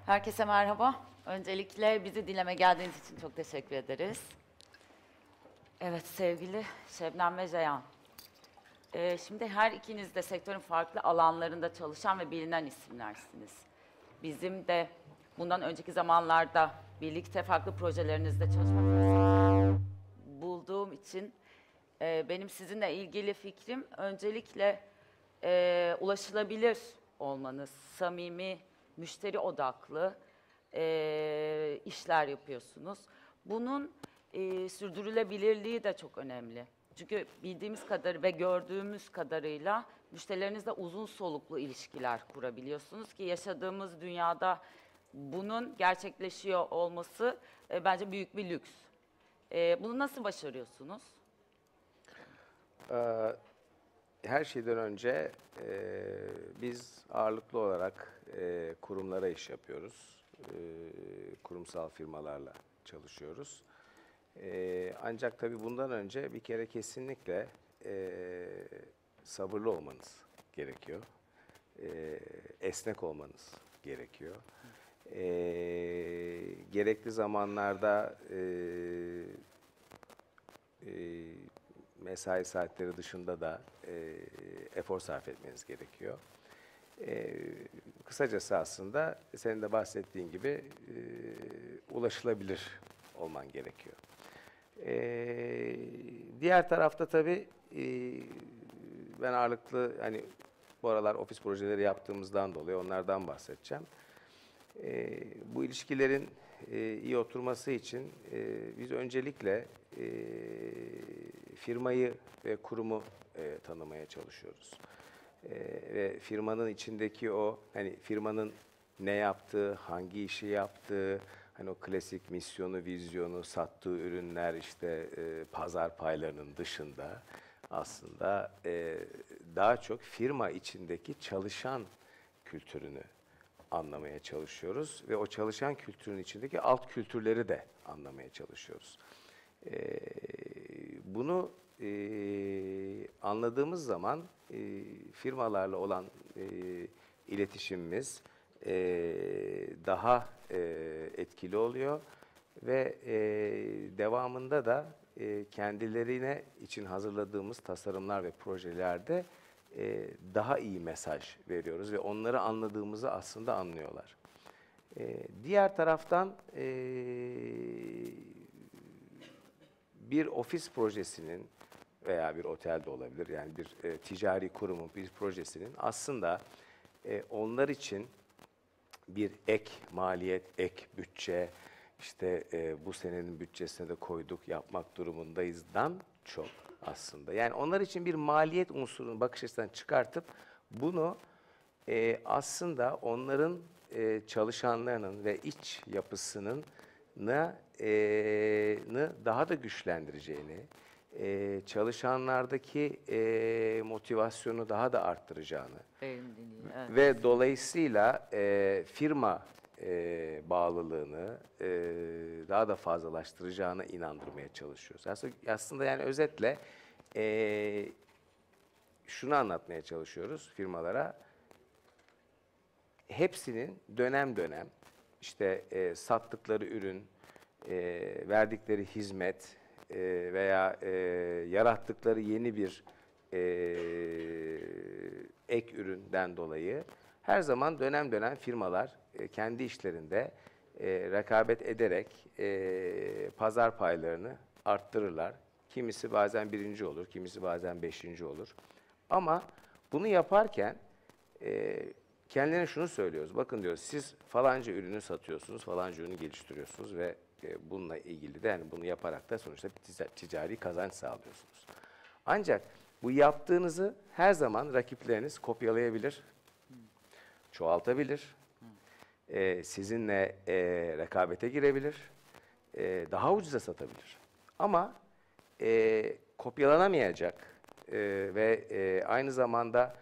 Herkese merhaba. Öncelikle bizi dinleme geldiğiniz için çok teşekkür ederiz. Evet sevgili Şebnem ve Ceyhan. Şimdi her ikiniz de sektörün farklı alanlarında çalışan ve bilinen isimlersiniz. Bizim de bundan önceki zamanlarda birlikte farklı projelerinizde çalışma fırsatı bulduğum için benim sizinle ilgili fikrim öncelikle ulaşılabilir olmanız, samimi, müşteri odaklı işler yapıyorsunuz. Bunun sürdürülebilirliği de çok önemli. Çünkü bildiğimiz kadar ve gördüğümüz kadarıyla müşterilerinizle uzun soluklu ilişkiler kurabiliyorsunuz ki yaşadığımız dünyada bunun gerçekleşiyor olması bence büyük bir lüks. Bunu nasıl başarıyorsunuz? Her şeyden önce biz ağırlıklı olarak kurumlara iş yapıyoruz. Kurumsal firmalarla çalışıyoruz. Ancak tabii bundan önce bir kere kesinlikle sabırlı olmanız gerekiyor. Esnek olmanız gerekiyor. Gerekli zamanlarda mesai saatleri dışında da efor sarf etmeniz gerekiyor. Kısacası aslında senin de bahsettiğin gibi ulaşılabilir olman gerekiyor. Diğer tarafta tabii ben ağırlıklı hani bu aralar ofis projeleri yaptığımızdan dolayı onlardan bahsedeceğim. Bu ilişkilerin iyi oturması için biz öncelikle firmayı ve kurumu tanımaya çalışıyoruz. Ve firmanın içindeki o hani firmanın ne yaptığı, hangi işi yaptığı, hani o klasik misyonu, vizyonu, sattığı ürünler işte pazar paylarının dışında aslında daha çok firma içindeki çalışan kültürünü anlamaya çalışıyoruz ve o çalışan kültürün içindeki alt kültürleri de anlamaya çalışıyoruz. Bunu anladığımız zaman firmalarla olan iletişimimiz daha etkili oluyor ve devamında da kendilerine için hazırladığımız tasarımlar ve projelerde daha iyi mesaj veriyoruz ve onları anladığımızı aslında anlıyorlar. Diğer taraftan bir ofis projesinin veya bir otel de olabilir yani bir ticari kurumun bir projesinin aslında onlar için bir ek maliyet, ek bütçe, işte bu senenin bütçesine de koyduk yapmak durumundayızdan çok aslında. Yani onlar için bir maliyet unsurunu bakış açısından çıkartıp bunu aslında onların çalışanlarının ve iç yapısının daha da güçlendireceğini, çalışanlardaki motivasyonu daha da arttıracağını Verimliliği, evet. ve dolayısıyla firma bağlılığını daha da fazlalaştıracağına inandırmaya çalışıyoruz. Aslında yani özetle şunu anlatmaya çalışıyoruz firmalara. Hepsinin dönem dönem işte sattıkları ürün, verdikleri hizmet veya yarattıkları yeni bir ek üründen dolayı her zaman dönem dönem firmalar kendi işlerinde rekabet ederek pazar paylarını arttırırlar. Kimisi bazen birinci olur, kimisi bazen beşinci olur. Ama bunu yaparken kendilerine şunu söylüyoruz. Bakın diyoruz siz falanca ürünü satıyorsunuz, falanca ürünü geliştiriyorsunuz ve bununla ilgili de yani bunu yaparak da sonuçta ticari kazanç sağlıyorsunuz. Ancak bu yaptığınızı her zaman rakipleriniz kopyalayabilir, çoğaltabilir, sizinle rekabete girebilir, daha ucuza satabilir. Ama kopyalanamayacak ve aynı zamanda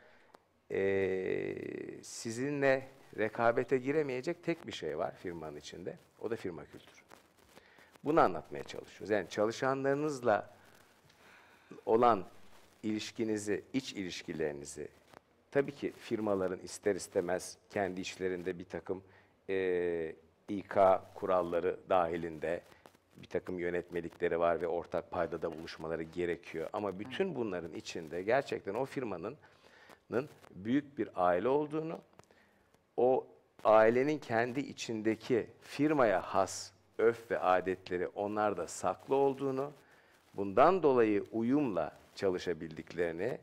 sizinle rekabete giremeyecek tek bir şey var firmanın içinde. O da firma kültürü. Bunu anlatmaya çalışıyoruz. Yani çalışanlarınızla olan ilişkinizi, iç ilişkilerinizi tabii ki firmaların ister istemez kendi işlerinde bir takım İK kuralları dahilinde bir takım yönetmelikleri var ve ortak paydada buluşmaları gerekiyor. Ama bütün bunların içinde gerçekten o firmanın büyük bir aile olduğunu, o ailenin kendi içindeki firmaya has örf ve adetleri onlarda saklı olduğunu, bundan dolayı uyumla çalışabildiklerini,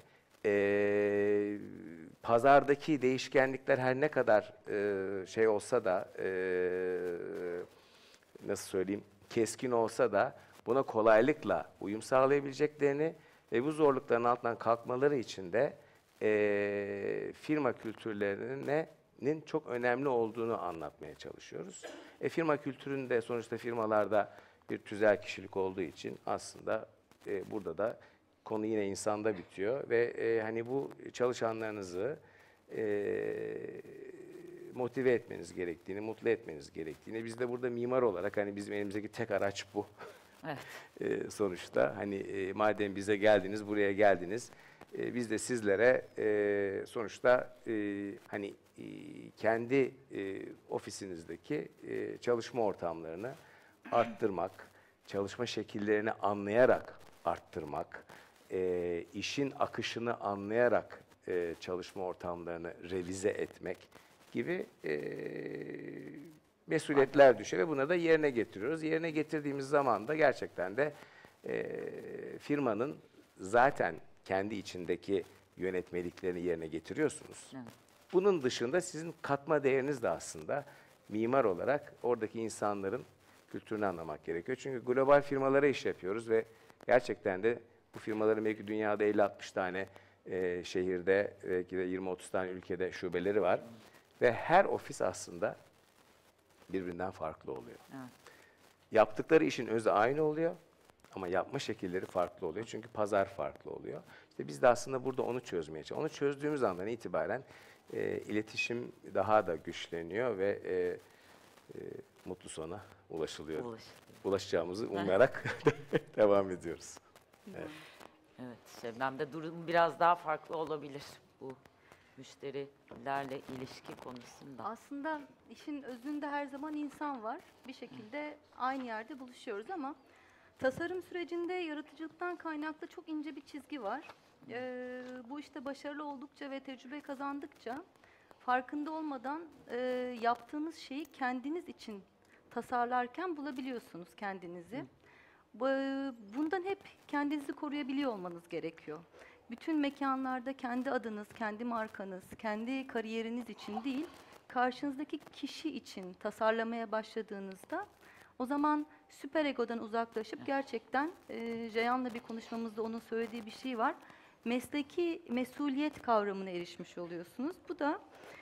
pazardaki değişkenlikler her ne kadar şey olsa da, nasıl söyleyeyim, keskin olsa da buna kolaylıkla uyum sağlayabileceklerini ve bu zorlukların altından kalkmaları için de firma kültürlerinin çok önemli olduğunu anlatmaya çalışıyoruz. Firma kültüründe sonuçta firmalarda bir tüzel kişilik olduğu için aslında burada da konu yine insanda bitiyor ve hani bu çalışanlarınızı motive etmeniz gerektiğini, mutlu etmeniz gerektiğini, biz de burada mimar olarak hani bizim elimizdeki tek araç bu. Evet. Sonuçta hani madem bize geldiniz, buraya geldiniz, biz de sizlere sonuçta hani kendi ofisinizdeki çalışma ortamlarını arttırmak, çalışma şekillerini anlayarak arttırmak, işin akışını anlayarak çalışma ortamlarını revize etmek gibi mesuliyetler düşüyor ve buna da yerine getiriyoruz. Yerine getirdiğimiz zaman da gerçekten de firmanın zaten kendi içindeki yönetmeliklerini yerine getiriyorsunuz. Evet. Bunun dışında sizin katma değeriniz de aslında mimar olarak oradaki insanların kültürünü anlamak gerekiyor. Çünkü global firmalara iş yapıyoruz ve gerçekten de bu firmaların belki dünyada 50-60 tane şehirde, belki de 20-30 tane ülkede şubeleri var. Ve her ofis aslında birbirinden farklı oluyor. Evet. Yaptıkları işin özü aynı oluyor ama yapma şekilleri farklı oluyor. Çünkü pazar farklı oluyor. İşte biz de aslında burada onu çözmeye çalışıyoruz. Onu çözdüğümüz andan itibaren iletişim daha da güçleniyor ve mutlu sona ulaşılıyor. Ulaşacağımızı umarak devam ediyoruz. Evet. Evet, Şebnem'de durum biraz daha farklı olabilir bu müşterilerle ilişki konusunda. Aslında işin özünde her zaman insan var. Bir şekilde aynı yerde buluşuyoruz ama tasarım sürecinde yaratıcılıktan kaynaklı çok ince bir çizgi var. Bu işte başarılı oldukça ve tecrübe kazandıkça farkında olmadan yaptığınız şeyi kendiniz için tasarlarken bulabiliyorsunuz kendinizi. Bundan hep kendinizi koruyabiliyor olmanız gerekiyor. Bütün mekanlarda kendi adınız, kendi markanız, kendi kariyeriniz için değil, karşınızdaki kişi için tasarlamaya başladığınızda o zaman süper egodan uzaklaşıp gerçekten Ceyhan'la bir konuşmamızda onun söylediği bir şey var. Mesleki mesuliyet kavramına erişmiş oluyorsunuz. Bu da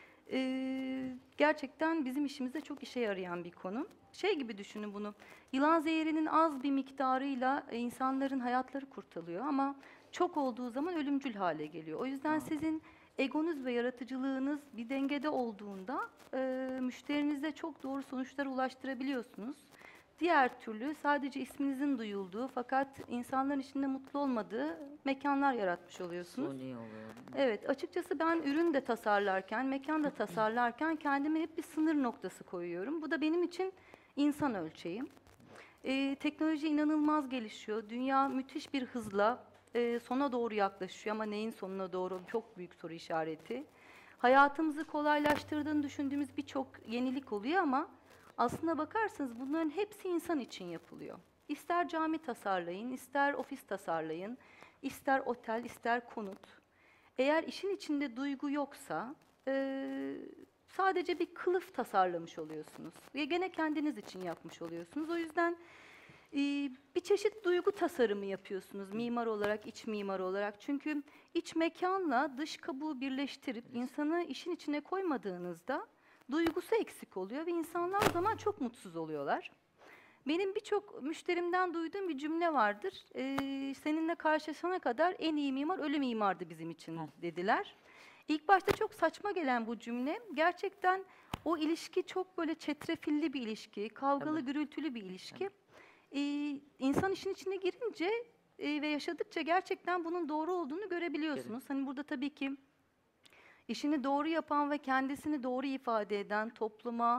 gerçekten bizim işimizde çok işe yarayan bir konu. Şey gibi düşünün bunu, yılan zehirinin az bir miktarıyla insanların hayatları kurtarılıyor ama çok olduğu zaman ölümcül hale geliyor. O yüzden sizin egonuz ve yaratıcılığınız bir dengede olduğunda müşterinize çok doğru sonuçlara ulaştırabiliyorsunuz. Diğer türlü sadece isminizin duyulduğu fakat insanların içinde mutlu olmadığı mekanlar yaratmış oluyorsunuz. Suni oluyor. Evet, açıkçası ben ürün de tasarlarken, mekan da tasarlarken kendime hep bir sınır noktası koyuyorum. Bu da benim için insan ölçeğim. Teknoloji inanılmaz gelişiyor. Dünya müthiş bir hızla sona doğru yaklaşıyor ama neyin sonuna doğru çok büyük soru işareti. Hayatımızı kolaylaştırdığını düşündüğümüz birçok yenilik oluyor ama aslına bakarsanız bunların hepsi insan için yapılıyor. İster cami tasarlayın, ister ofis tasarlayın, ister otel, ister konut. Eğer işin içinde duygu yoksa sadece bir kılıf tasarlamış oluyorsunuz. Ve gene kendiniz için yapmış oluyorsunuz. O yüzden bir çeşit duygu tasarımı yapıyorsunuz mimar olarak, iç mimar olarak. Çünkü iç mekanla dış kabuğu birleştirip insanı işin içine koymadığınızda duygusu eksik oluyor ve insanlar o zaman çok mutsuz oluyorlar. Benim birçok müşterimden duyduğum bir cümle vardır. Seninle karşılaşana kadar en iyi mimar ölü mimardı bizim için dediler. İlk başta çok saçma gelen bu cümle gerçekten o ilişki çok böyle çetrefilli bir ilişki, kavgalı, gürültülü bir ilişki. İnsan işin içine girince ve yaşadıkça gerçekten bunun doğru olduğunu görebiliyorsunuz. Hani burada tabii ki işini doğru yapan ve kendisini doğru ifade eden topluma,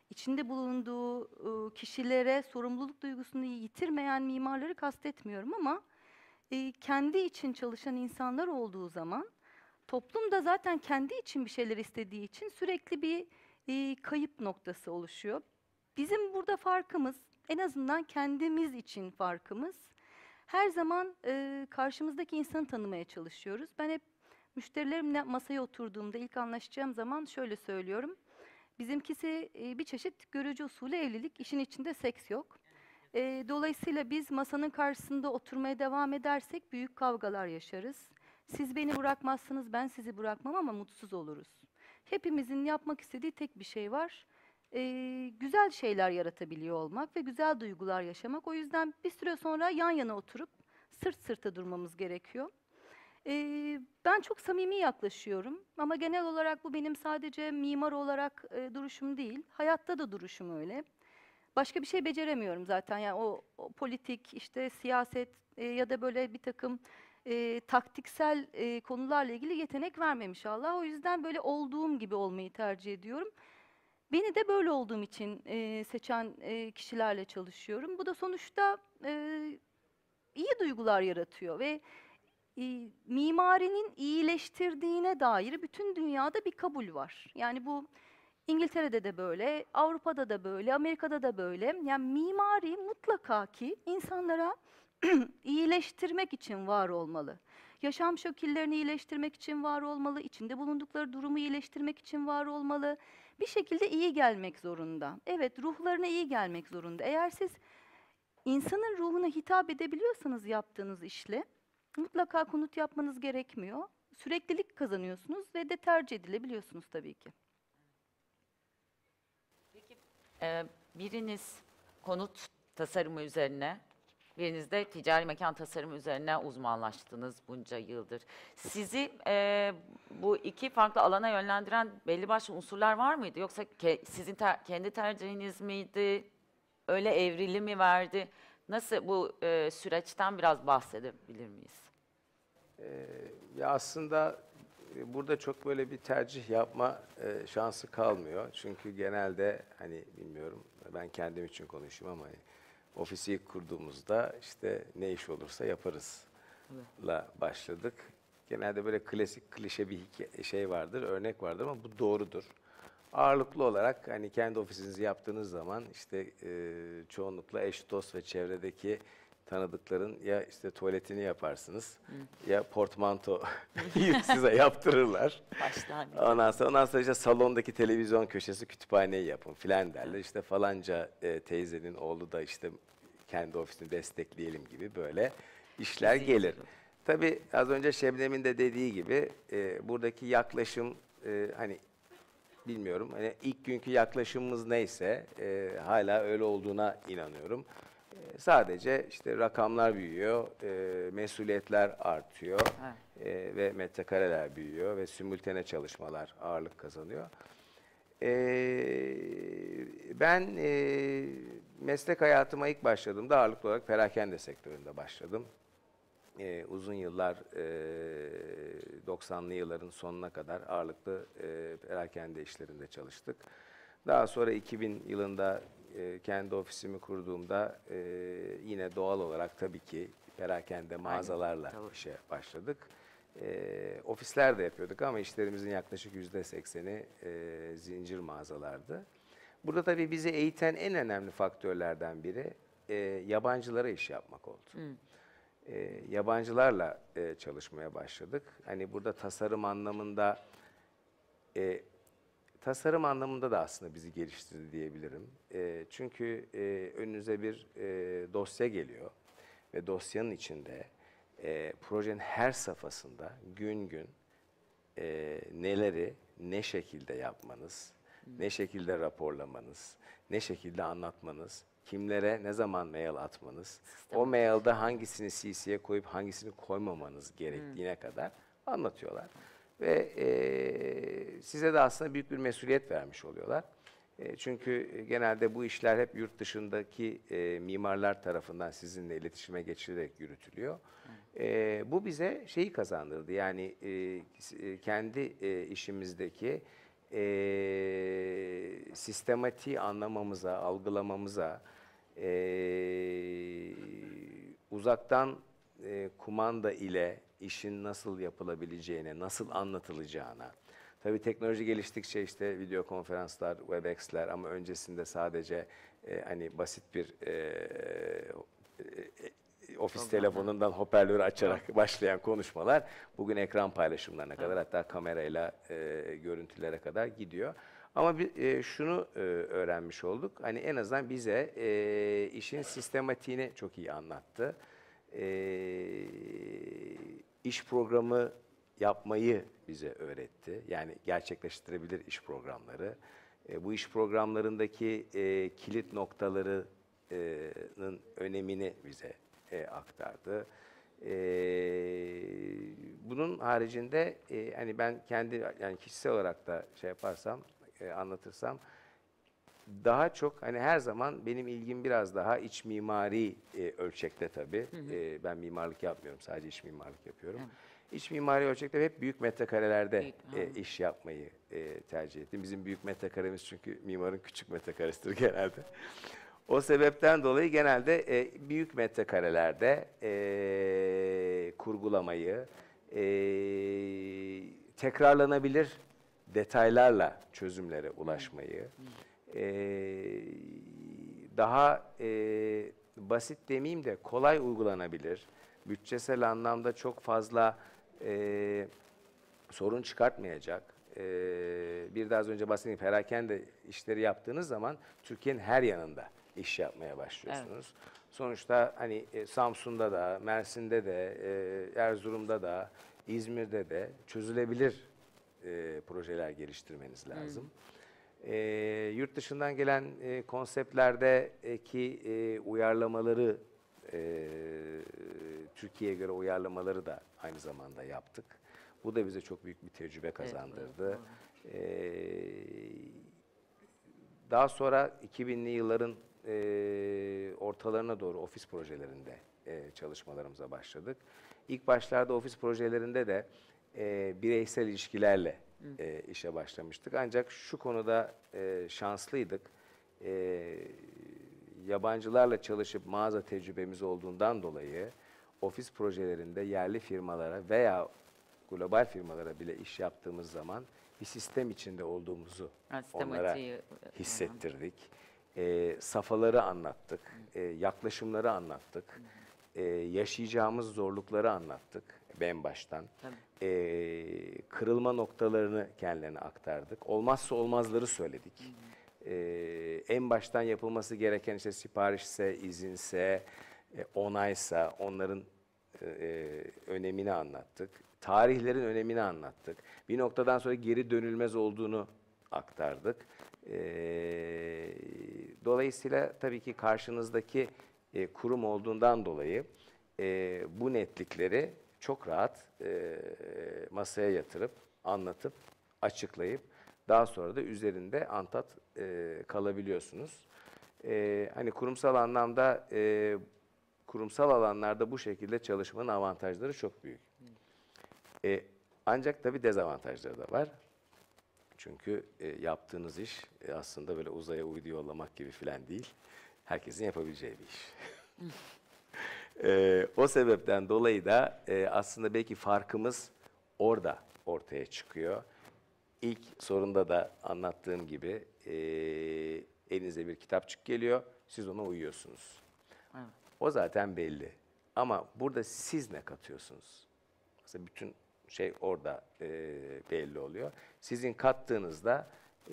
içinde bulunduğu kişilere sorumluluk duygusunu yitirmeyen mimarları kastetmiyorum ama kendi için çalışan insanlar olduğu zaman toplum da zaten kendi için bir şeyler istediği için sürekli bir kayıp noktası oluşuyor. Bizim burada farkımız, en azından kendimiz için farkımız, her zaman karşımızdaki insanı tanımaya çalışıyoruz. Ben hep müşterilerimle masaya oturduğumda ilk anlaşacağım zaman şöyle söylüyorum. Bizimkisi bir çeşit görücü usulü evlilik, işin içinde seks yok. Dolayısıyla biz masanın karşısında oturmaya devam edersek büyük kavgalar yaşarız. Siz beni bırakmazsınız, ben sizi bırakmam ama mutsuz oluruz. Hepimizin yapmak istediği tek bir şey var. Güzel şeyler yaratabiliyor olmak ve güzel duygular yaşamak. O yüzden bir süre sonra yan yana oturup sırt sırta durmamız gerekiyor. Ben çok samimi yaklaşıyorum ama genel olarak bu benim sadece mimar olarak duruşum değil. Hayatta da duruşum öyle. Başka bir şey beceremiyorum zaten. Yani o politik, işte siyaset ya da böyle bir takım taktiksel konularla ilgili yetenek vermemiş Allah. O yüzden böyle olduğum gibi olmayı tercih ediyorum. Beni de böyle olduğum için seçen kişilerle çalışıyorum. Bu da sonuçta iyi duygular yaratıyor ve mimarinin iyileştirdiğine dair bütün dünyada bir kabul var. Yani bu İngiltere'de de böyle, Avrupa'da da böyle, Amerika'da da böyle. Yani mimari mutlaka ki insanlara iyileştirmek için var olmalı. Yaşam şekillerini iyileştirmek için var olmalı, içinde bulundukları durumu iyileştirmek için var olmalı. Bir şekilde iyi gelmek zorunda. Evet, ruhlarına iyi gelmek zorunda. Eğer siz insanın ruhuna hitap edebiliyorsanız yaptığınız işle, mutlaka konut yapmanız gerekmiyor. Süreklilik kazanıyorsunuz ve de tercih edilebiliyorsunuz tabii ki. Biriniz konut tasarımı üzerine, biriniz de ticari mekan tasarımı üzerine uzmanlaştınız bunca yıldır. Sizi bu iki farklı alana yönlendiren belli başlı unsurlar var mıydı? Yoksa sizin kendi tercihiniz miydi? Öyle evrili mi verdi? Nasıl bu süreçten biraz bahsedebilir miyiz? Ya aslında burada çok böyle bir tercih yapma şansı kalmıyor. Çünkü genelde hani bilmiyorum, ben kendim için konuşayım ama hani, ofisi ilk kurduğumuzda işte ne iş olursa yaparızla başladık. Genelde böyle klasik klişe bir şey vardır, örnek vardır ama bu doğrudur. Ağırlıklı olarak hani kendi ofisinizi yaptığınız zaman işte çoğunlukla eş, dost ve çevredeki tanıdıkların ya işte tuvaletini yaparsınız ya portmanto size yaptırırlar. Başlangıç. Ondan sonra işte salondaki televizyon köşesi kütüphaneyi yapın filan derler. İşte falanca teyzenin oğlu da işte kendi ofisini destekleyelim gibi böyle işler gelir. Tabii az önce Şebnem'in de dediği gibi buradaki yaklaşım hani bilmiyorum. Hani ilk günkü yaklaşımımız neyse hala öyle olduğuna inanıyorum. Sadece işte rakamlar büyüyor, mesuliyetler artıyor ve metrekareler büyüyor ve simultane çalışmalar ağırlık kazanıyor. Ben meslek hayatıma ilk başladığımda ağırlıklı olarak perakende sektöründe başladım. Uzun yıllar 90'lı yılların sonuna kadar ağırlıklı perakende işlerinde çalıştık. Daha sonra 2000 yılında kendi ofisimi kurduğumda yine doğal olarak tabii ki perakende mağazalarla işe başladık. Ofisler de yapıyorduk ama işlerimizin yaklaşık %80'i zincir mağazalardı. Burada tabii bizi eğiten en önemli faktörlerden biri yabancılara iş yapmak oldu. Yabancılarla çalışmaya başladık. Hani burada tasarım anlamında da aslında bizi geliştirdi diyebilirim. Çünkü önünüze bir dosya geliyor ve dosyanın içinde projenin her safhasında gün gün neleri ne şekilde yapmanız, ne şekilde raporlamanız, ne şekilde anlatmanız, kimlere ne zaman mail atmanız, o mailde hangisini CC'ye koyup hangisini koymamanız gerektiğine kadar anlatıyorlar. Ve size de aslında büyük bir mesuliyet vermiş oluyorlar. Çünkü genelde bu işler hep yurt dışındaki mimarlar tarafından sizinle iletişime geçirilerek yürütülüyor. Bu bize şeyi kazandırdı. Yani kendi işimizdeki sistematiği anlamamıza, algılamamıza, uzaktan kumanda ile işin nasıl yapılabileceğine, nasıl anlatılacağına. Tabii teknoloji geliştikçe işte video konferanslar, Webex'ler ama öncesinde sadece hani basit bir ofis telefonundan hoparlörü açarak başlayan konuşmalar bugün ekran paylaşımlarına kadar, hatta kamerayla görüntülere kadar gidiyor. Ama şunu öğrenmiş olduk. Hani en azından bize işin sistematiğini çok iyi anlattı. İş programı yapmayı bize öğretti. Yani gerçekleştirebilir iş programları. Bu iş programlarındaki kilit noktalarının önemini bize aktardı. Bunun haricinde hani ben kendi yani kişisel olarak da şey yaparsam, anlatırsam daha çok hani her zaman benim ilgim biraz daha iç mimari ölçekte tabii. Ben mimarlık yapmıyorum, sadece iç mimarlık yapıyorum. Evet. İç mimari ölçekte hep büyük metrekarelerde iş yapmayı tercih ettim. Bizim büyük metrekaremiz çünkü mimarın küçük metrekaresidir genelde. O sebepten dolayı genelde büyük metrekarelerde kurgulamayı, tekrarlanabilir detaylarla çözümlere ulaşmayı, daha basit demeyeyim de kolay uygulanabilir, bütçesel anlamda çok fazla sorun çıkartmayacak. Bir daha az önce bahsettiğim perakende işleri yaptığınız zaman Türkiye'nin her yanında iş yapmaya başlıyorsunuz. Evet. Sonuçta hani Samsun'da da, Mersin'de de, Erzurum'da da, İzmir'de de çözülebilir projeler geliştirmeniz lazım. Yurt dışından gelen konseptlerdeki uyarlamaları, Türkiye'ye göre uyarlamaları da aynı zamanda yaptık. Bu da bize çok büyük bir tecrübe kazandırdı. Daha sonra 2000'li yılların ortalarına doğru ofis projelerinde çalışmalarımıza başladık. İlk başlarda ofis projelerinde de bireysel ilişkilerle işe başlamıştık. Ancak şu konuda şanslıydık. Yabancılarla çalışıp mağaza tecrübemiz olduğundan dolayı ofis projelerinde yerli firmalara veya global firmalara bile iş yaptığımız zaman bir sistem içinde olduğumuzu onlara hissettirdik. Safhaları anlattık, yaklaşımları anlattık, yaşayacağımız zorlukları anlattık en baştan. Kırılma noktalarını kendilerine aktardık. Olmazsa olmazları söyledik. En baştan yapılması gereken işte siparişse, izinse, onaysa onların önemini anlattık. Tarihlerin önemini anlattık. Bir noktadan sonra geri dönülmez olduğunu aktardık. Dolayısıyla tabii ki karşınızdaki kurum olduğundan dolayı bu netlikleri çok rahat masaya yatırıp, anlatıp, açıklayıp daha sonra da üzerinde antat kalabiliyorsunuz. Hani kurumsal anlamda, kurumsal alanlarda bu şekilde çalışmanın avantajları çok büyük. Ancak tabii dezavantajları da var. Çünkü yaptığınız iş aslında böyle uzaya uydu yollamak gibi falan değil. Herkesin yapabileceği bir iş. O sebepten dolayı da aslında belki farkımız orada ortaya çıkıyor. İlk sorunda da anlattığım gibi elinize bir kitapçık geliyor, siz ona uyuyorsunuz. Evet. O zaten belli. Ama burada siz ne katıyorsunuz? Mesela bütün şey orada belli oluyor. Sizin kattığınızda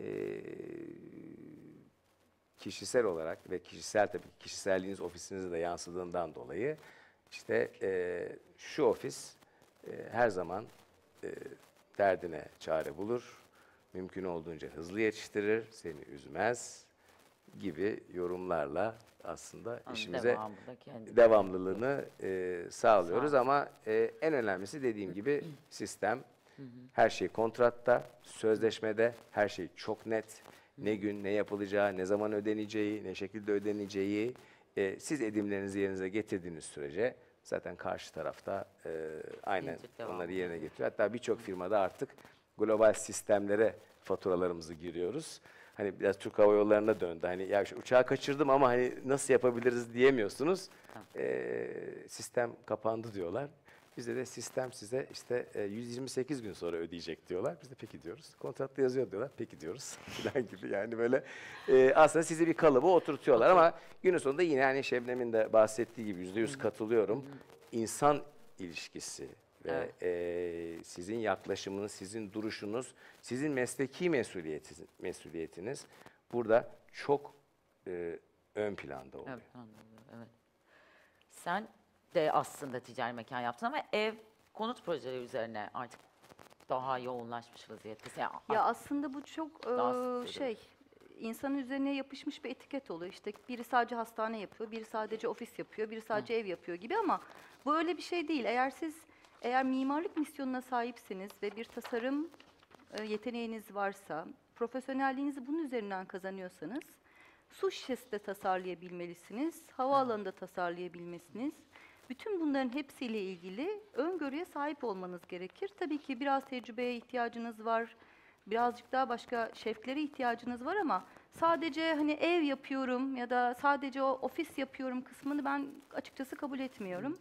kişisel olarak ve kişisel tabii kişiselliğiniz ofisinize de yansıdığından dolayı işte şu ofis her zaman derdine çare bulur, mümkün olduğunca hızlı yetiştirir, seni üzmez gibi yorumlarla aslında işimize devamlılığını sağlıyoruz. Ama en önemlisi dediğim gibi sistem, her şey kontratta, sözleşmede, her şey çok net. Ne gün, ne yapılacağı, ne zaman ödeneceği, ne şekilde ödeneceği siz edimlerinizi yerinize getirdiğiniz sürece zaten karşı tarafta aynen onları yerine getiriyor. Hatta birçok firmada artık global sistemlere faturalarımızı giriyoruz. Hani biraz Türk Hava Yolları'na döndü. Hani ya şu uçağı kaçırdım ama hani nasıl yapabiliriz diyemiyorsunuz. Sistem kapandı diyorlar. Bizde de sistem size işte 128 gün sonra ödeyecek diyorlar. Biz de peki diyoruz. Kontratta yazıyor diyorlar. Peki diyoruz. Falan gibi yani böyle aslında sizi bir kalıba oturtuyorlar ama günün sonunda yine hani Şebnem'in de bahsettiği gibi %100 katılıyorum. İnsan ilişkisi ve sizin yaklaşımınız, sizin duruşunuz, sizin mesleki mesuliyetiniz burada çok ön planda oluyor. Evet, anladım, evet. Sen de aslında ticari mekan yaptın ama ev konut projeleri üzerine artık daha yoğunlaşmış vaziyettesin. Yani Ya aslında bu çok Daha şey, insanın üzerine yapışmış bir etiket oluyor. İşte biri sadece hastane yapıyor, biri sadece ofis yapıyor, biri sadece ev yapıyor gibi ama bu öyle bir şey değil. Eğer mimarlık misyonuna sahipseniz ve bir tasarım yeteneğiniz varsa, profesyonelliğinizi bunun üzerinden kazanıyorsanız, su şişesi de tasarlayabilmelisiniz, havaalanı da tasarlayabilmesiniz. Bütün bunların hepsiyle ilgili öngörüye sahip olmanız gerekir. Tabii ki biraz tecrübeye ihtiyacınız var, birazcık daha başka şevklere ihtiyacınız var ama sadece hani ev yapıyorum ya da sadece o ofis yapıyorum kısmını ben açıkçası kabul etmiyorum.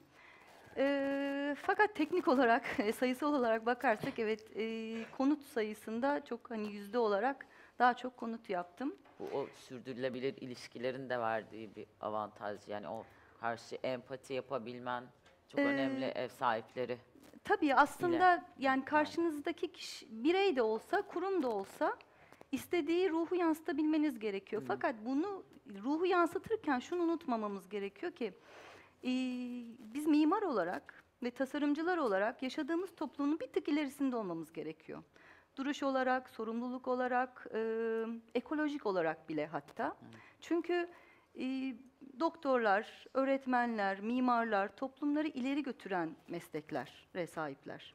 Fakat teknik olarak, sayısal olarak bakarsak evet konut sayısında çok hani yüzde olarak daha çok konut yaptım. bu o sürdürülebilir ilişkilerin de verdiği bir avantaj. Yani o karşı empati yapabilmen çok önemli ev sahipleri. Tabii aslında yani karşınızdaki kişi, birey de olsa, kurum da olsa istediği ruhu yansıtabilmeniz gerekiyor. Fakat bunu ruhu yansıtırken şunu unutmamamız gerekiyor ki biz mimar olarak ve tasarımcılar olarak yaşadığımız toplumun bir tık ilerisinde olmamız gerekiyor. Duruş olarak, sorumluluk olarak, ekolojik olarak bile hatta. Çünkü doktorlar, öğretmenler, mimarlar toplumları ileri götüren mesleklere sahipler.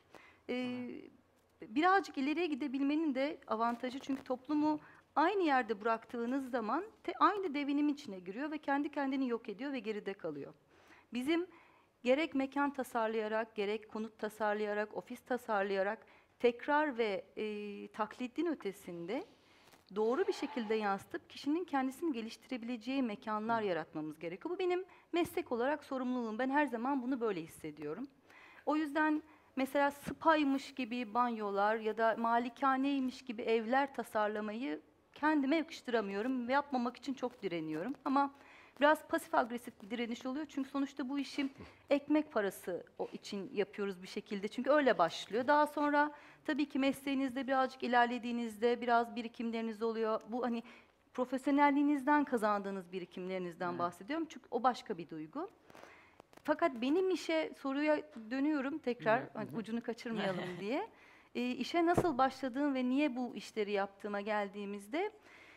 Birazcık ileriye gidebilmenin de avantajı çünkü toplumu aynı yerde bıraktığınız zaman aynı devinim içine giriyor ve kendi kendini yok ediyor ve geride kalıyor. Bizim gerek mekan tasarlayarak, gerek konut tasarlayarak, ofis tasarlayarak tekrar ve taklidin ötesinde doğru bir şekilde yansıtıp kişinin kendisini geliştirebileceği mekanlar yaratmamız gerekiyor. Bu benim meslek olarak sorumluluğum. Ben her zaman bunu böyle hissediyorum. O yüzden mesela spa'ymış gibi banyolar ya da malikaneymiş gibi evler tasarlamayı kendime yakıştıramıyorum ve yapmamak için çok direniyorum. Ama biraz pasif agresif bir direniş oluyor çünkü sonuçta bu işi ekmek parası için yapıyoruz bir şekilde. Çünkü öyle başlıyor. Daha sonra tabii ki mesleğinizde birazcık ilerlediğinizde biraz birikimleriniz oluyor. Bu hani profesyonelliğinizden kazandığınız birikimlerinizden bahsediyorum. Çünkü o başka bir duygu. Fakat benim soruya dönüyorum tekrar hani ucunu kaçırmayalım diye. İşe nasıl başladığım ve niye bu işleri yaptığıma geldiğimizde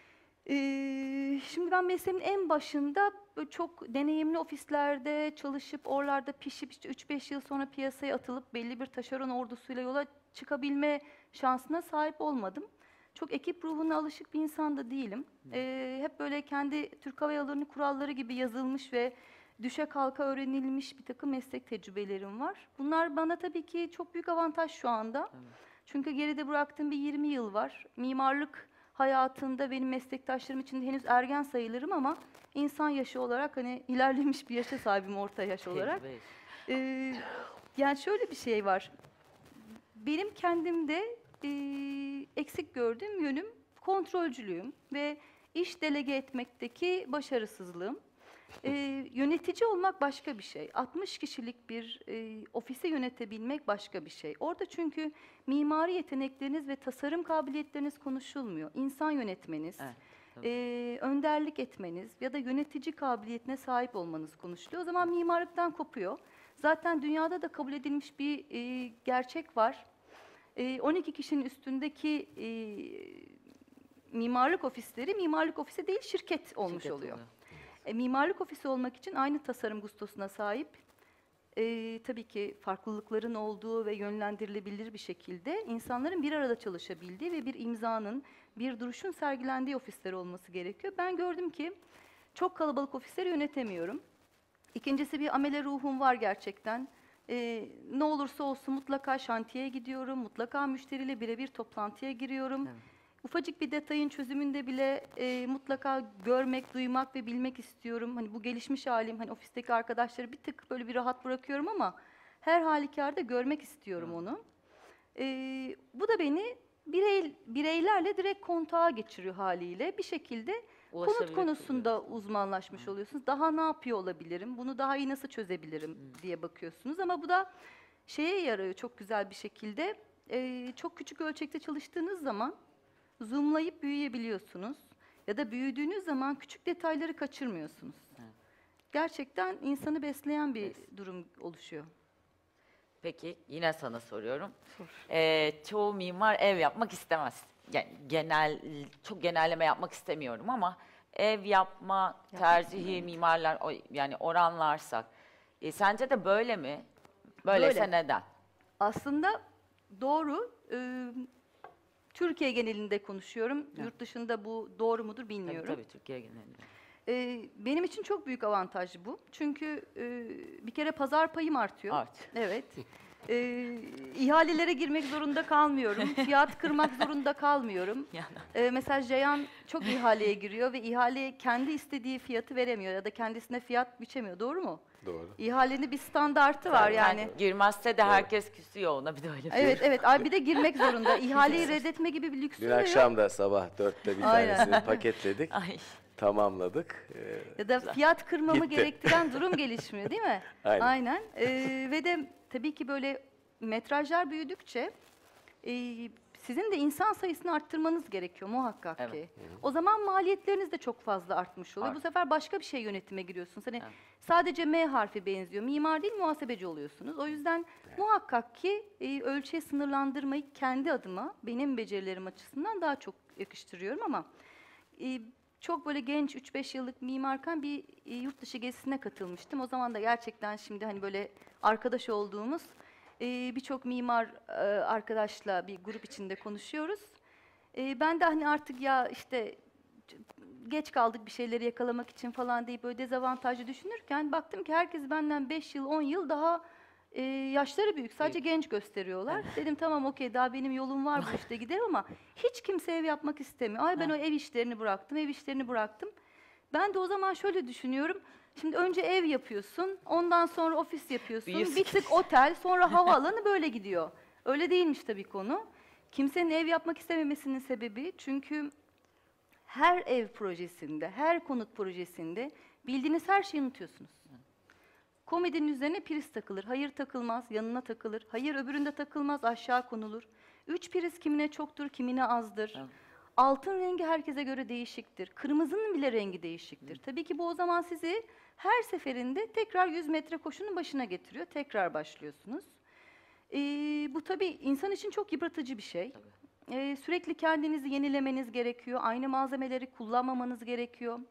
şimdi ben mesleğimin en başında çok deneyimli ofislerde çalışıp oralarda pişip işte 3-5 yıl sonra piyasaya atılıp belli bir taşeron ordusuyla yola çıkabilme şansına sahip olmadım. Çok ekip ruhuna alışık bir insan da değilim. Hep böyle kendi Türk Hava Yolları'nın kuralları gibi yazılmış ve düşe kalka öğrenilmiş bir takım meslek tecrübelerim var. Bunlar bana tabii ki çok büyük avantaj şu anda. Çünkü geride bıraktığım bir 20 yıl var. Mimarlık hayatında benim meslektaşlarım için henüz ergen sayılırım ama insan yaşı olarak hani ilerlemiş bir yaşa sahibim orta yaş olarak. Yani şöyle bir şey var. Benim kendimde eksik gördüğüm yönüm kontrolcülüğüm ve iş delege etmekteki başarısızlığım. Yönetici olmak başka bir şey. 60 kişilik bir ofisi yönetebilmek başka bir şey. Orada çünkü mimari yetenekleriniz ve tasarım kabiliyetleriniz konuşulmuyor. İnsan yönetmeniz, önderlik etmeniz ya da yönetici kabiliyetine sahip olmanız konuşuluyor. O zaman mimarlıktan kopuyor. Zaten dünyada da kabul edilmiş bir gerçek var. 12 kişinin üstündeki mimarlık ofisleri mimarlık ofisi değil şirket olmuş oluyor. Mimarlık ofisi olmak için aynı tasarım gustosuna sahip, tabii ki farklılıkların olduğu ve yönlendirilebilir bir şekilde insanların bir arada çalışabildiği ve bir imzanın, bir duruşun sergilendiği ofisler olması gerekiyor. Ben gördüm ki çok kalabalık ofisleri yönetemiyorum. İkincisi bir amele ruhum var gerçekten. Ne olursa olsun mutlaka şantiyeye gidiyorum, mutlaka müşteriyle birebir toplantıya giriyorum. ufacık bir detayın çözümünde bile mutlaka görmek, duymak ve bilmek istiyorum. Hani bu gelişmiş halim, hani ofisteki arkadaşları bir tık böyle bir rahat bırakıyorum ama her halükarda görmek istiyorum onu. Bu da beni bireylerle direkt kontağa geçiriyor haliyle. Bir şekilde konut Ulaşabilir konusunda uzmanlaşmış oluyorsunuz. Daha ne yapıyor olabilirim, bunu daha iyi nasıl çözebilirim diye bakıyorsunuz. Ama bu da şeye yarıyor çok güzel bir şekilde. Çok küçük ölçekte çalıştığınız zaman zoomlayıp büyüyebiliyorsunuz. Ya da büyüdüğünüz zaman küçük detayları kaçırmıyorsunuz. Gerçekten insanı besleyen bir durum oluşuyor. Peki yine sana soruyorum. Çoğu mimar ev yapmak istemez. Yani çok genelleme yapmak istemiyorum ama ev yapma tercihi mimarlar yani oranlarsak. Sence de böyle mi? Böyleyse Böyle. neden? Aslında doğru. Türkiye genelinde konuşuyorum. Yurt dışında bu doğru mudur bilmiyorum. Tabii Türkiye genelinde. Benim için çok büyük avantaj bu. Çünkü bir kere pazar payım artıyor. Evet. İhalelere girmek zorunda kalmıyorum. Fiyat kırmak zorunda kalmıyorum. Mesela Ceyhan çok ihaleye giriyor ve ihale kendi istediği fiyatı veremiyor ya da kendisine fiyat biçemiyor. Doğru mu? Doğru. İhalenin bir standartı var yani. Girmezse de herkes küsüyor ona bir de öyle. Evet evet. Ay bir de girmek zorunda. İhaleyi reddetme gibi bir lüksüm Dün de yok. akşam da sabah 4'te bir Aynen. tanesini paketledik. Ay. Tamamladık. Ya da fiyat kırmamı Gitti. gerektiren durum gelişmiyor değil mi? Aynen. Ve de tabii ki böyle metrajlar büyüdükçe sizin de insan sayısını arttırmanız gerekiyor muhakkak ki. Evet. O zaman maliyetleriniz de çok fazla artmış oluyor. Bu sefer başka bir şey yönetime giriyorsunuz. Hani sadece M harfi benziyor. Mimar değil muhasebeci oluyorsunuz. O yüzden muhakkak ki ölçüye sınırlandırmayı kendi adıma benim becerilerim açısından daha çok yakıştırıyorum ama çok böyle genç 3-5 yıllık mimarken bir yurt dışı gezisine katılmıştım. O zaman da gerçekten şimdi hani böyle arkadaş olduğumuz birçok mimar arkadaşla bir grup içinde konuşuyoruz. Ben de hani artık ya işte geç kaldık bir şeyleri yakalamak için falan deyip böyle dezavantajlı düşünürken baktım ki herkes benden 5 yıl 10 yıl daha yaşları büyük. Sadece genç gösteriyorlar. Dedim tamam okey daha benim yolum var bu işte giderim ama hiç kimse ev yapmak istemiyor. Ay ben o ev işlerini bıraktım. Ben de o zaman şöyle düşünüyorum. Şimdi önce ev yapıyorsun, ondan sonra ofis yapıyorsun, bir tık otel, sonra havaalanı böyle gidiyor. Öyle değilmiş tabii konu. Kimsenin ev yapmak istememesinin sebebi çünkü her ev projesinde, her konut projesinde bildiğiniz her şeyi unutuyorsunuz. Komedinin üzerine priz takılır, hayır takılmaz, yanına takılır, hayır öbüründe takılmaz, aşağı konulur. 3 priz kimine çoktur, kimine azdır. Altın rengi herkese göre değişiktir. Kırmızının bile rengi değişiktir. Tabii ki bu o zaman sizi her seferinde tekrar 100 metre koşunun başına getiriyor. Tekrar başlıyorsunuz. Bu tabii insan için çok yıpratıcı bir şey. Sürekli kendinizi yenilemeniz gerekiyor. Aynı malzemeleri kullanmamanız gerekiyor.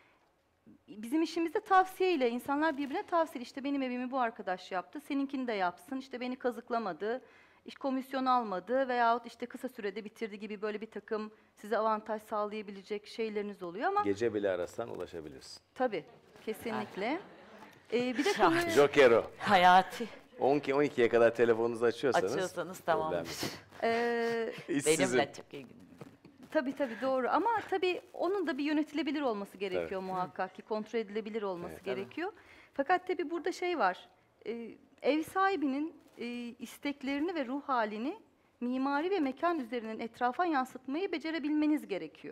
Bizim işimizde tavsiyeyle insanlar birbirine tavsiye. İşte benim evimi bu arkadaş yaptı, seninkini de yapsın. İşte beni kazıklamadı, işte komisyon almadı veyahut işte kısa sürede bitirdi gibi böyle bir takım size avantaj sağlayabilecek şeyleriniz oluyor ama Gece bile arasan ulaşabilirsin. tabii kesinlikle. Bir de konu Jokero. Hayati 12'ye kadar telefonunuzu açıyorsanız. açıyorsanız tamamdır. İşsizim. Benimle çok ilgili. tabii doğru ama tabii onun da bir yönetilebilir olması gerekiyor muhakkak ki kontrol edilebilir olması gerekiyor. Fakat tabii burada şey var. Ev sahibinin isteklerini ve ruh halini mimari ve mekan üzerinin etrafa yansıtmayı becerebilmeniz gerekiyor.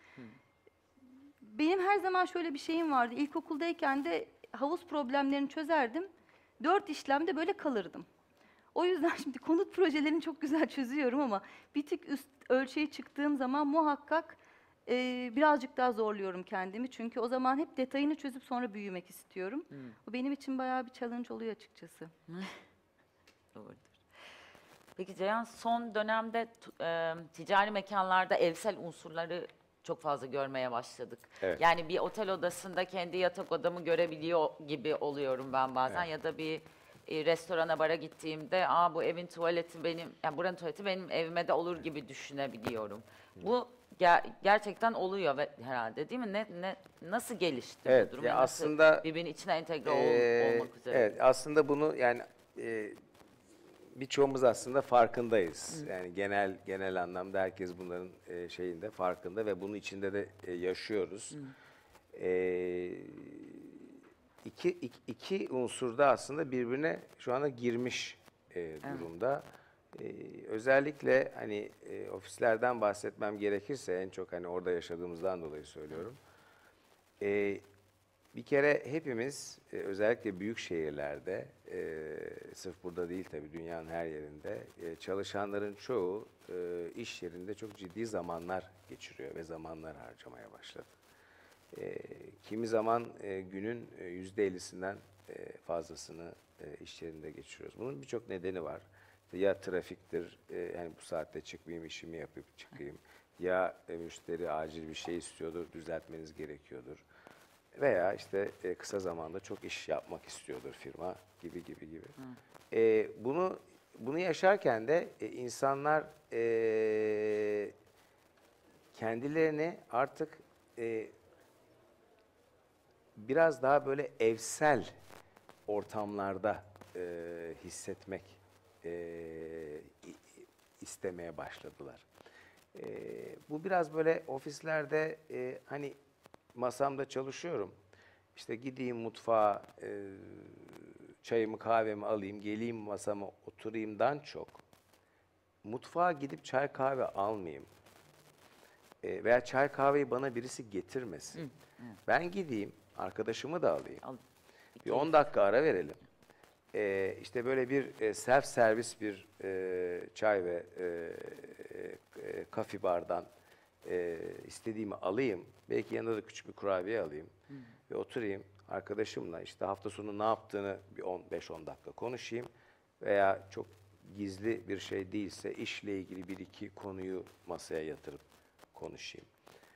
Benim her zaman şöyle bir şeyim vardı. İlkokuldayken de havuz problemlerini çözerdim. 4 işlemde böyle kalırdım. O yüzden şimdi konut projelerini çok güzel çözüyorum ama bir tık üst ölçüye çıktığım zaman muhakkak birazcık daha zorluyorum kendimi. Çünkü o zaman hep detayını çözüp sonra büyümek istiyorum. Bu benim için bayağı bir challenge oluyor açıkçası. Doğrudur. Peki Ceyhan son dönemde ticari mekanlarda evsel unsurları çok fazla görmeye başladık. Evet. Yani bir otel odasında kendi yatak odamı görebiliyor gibi oluyorum ben bazen ya da bir restorana, bara gittiğimde bu evin tuvaleti benim, yani buranın tuvaleti benim evime de olur gibi düşünebiliyorum. Bu gerçekten oluyor ve herhalde değil mi? Nasıl gelişti Evet, bu durum? ya Yani nasıl aslında birbirinin içine entegre olmak üzere. Evet, aslında bunu yani birçoğumuz aslında farkındayız. Yani genel anlamda herkes bunların şeyinde farkında ve bunun içinde de yaşıyoruz. İki unsur da aslında birbirine şu anda girmiş durumda. Özellikle hani ofislerden bahsetmem gerekirse en çok hani orada yaşadığımızdan dolayı söylüyorum. Bir kere hepimiz özellikle büyük şehirlerde, sırf burada değil tabii dünyanın her yerinde çalışanların çoğu iş yerinde çok ciddi zamanlar geçiriyor ve zamanlar harcamaya başladı. Kimi zaman günün %50'sinden fazlasını iş yerinde geçiriyoruz. Bunun birçok nedeni var. Ya trafiktir, yani bu saatte çıkmayayım, işimi yapıp çıkayım. Ya müşteri acil bir şey istiyordur, düzeltmeniz gerekiyordur. Veya işte kısa zamanda çok iş yapmak istiyordur firma gibi. Bunu yaşarken de insanlar kendilerini artık biraz daha böyle evsel ortamlarda hissetmek istemeye başladılar. Bu biraz böyle ofislerde hani masamda çalışıyorum. İşte gideyim mutfağa, çayımı kahvemi alayım, geleyim masama oturayımdan çok mutfağa gidip çay kahve almayayım. Veya çay kahveyi bana birisi getirmesin. Ben gideyim, arkadaşımı da alayım. Bir 10 dakika ara verelim. İşte böyle bir self servis bir çay ve kafe bardan istediğimi alayım. Belki yanında da küçük bir kurabiye alayım. Ve oturayım arkadaşımla işte hafta sonu ne yaptığını bir 5-10 dakika konuşayım. Veya çok gizli bir şey değilse işle ilgili bir iki konuyu masaya yatırıp konuşayım.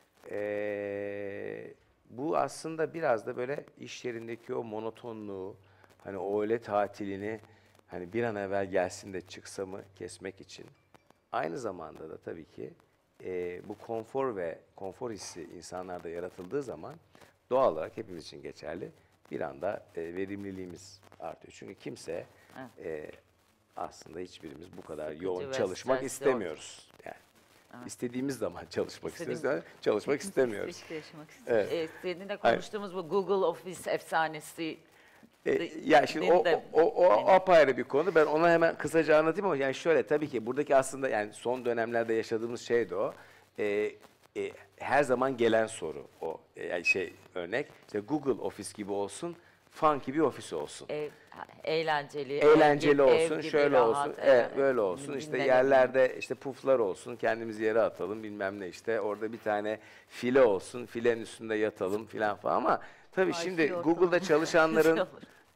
Bu aslında biraz da böyle iş yerindeki o monotonluğu, hani o öğle tatilini hani bir an evvel gelsin de çıksa mı kesmek için. Aynı zamanda da tabii ki bu konfor hissi insanlarda yaratıldığı zaman doğal olarak hepimiz için geçerli. Bir anda verimliliğimiz artıyor. Çünkü kimse aslında hiçbirimiz bu kadar Sıkıcı yoğun ve çalışmak stresli istemiyoruz. Yani istediğimiz zaman çalışmak isteriz, çalışmak istemiyoruz. İşte yaşamak istiyorum. Evet. Seninle konuştuğumuz bu Google Office efsanesi. Ya şimdi o apayrı bir konu. Ben ona hemen kısaca anlatayım ama yani şöyle tabii ki buradaki aslında yani son dönemlerde yaşadığımız şey de o. Her zaman gelen soru o. Yani örnek işte Google Office gibi olsun, funky bir ofis olsun. Eğlenceli, Eğlenceli olsun, gibi şöyle rahat, olsun, böyle olsun. İşte dinlenelim. yerlerde işte puflar olsun, kendimizi yere atalım bilmem ne işte. Orada bir tane file olsun, filenin üstünde yatalım filan falan ama tabii Ay, şimdi file Google'da çalışanların Olur.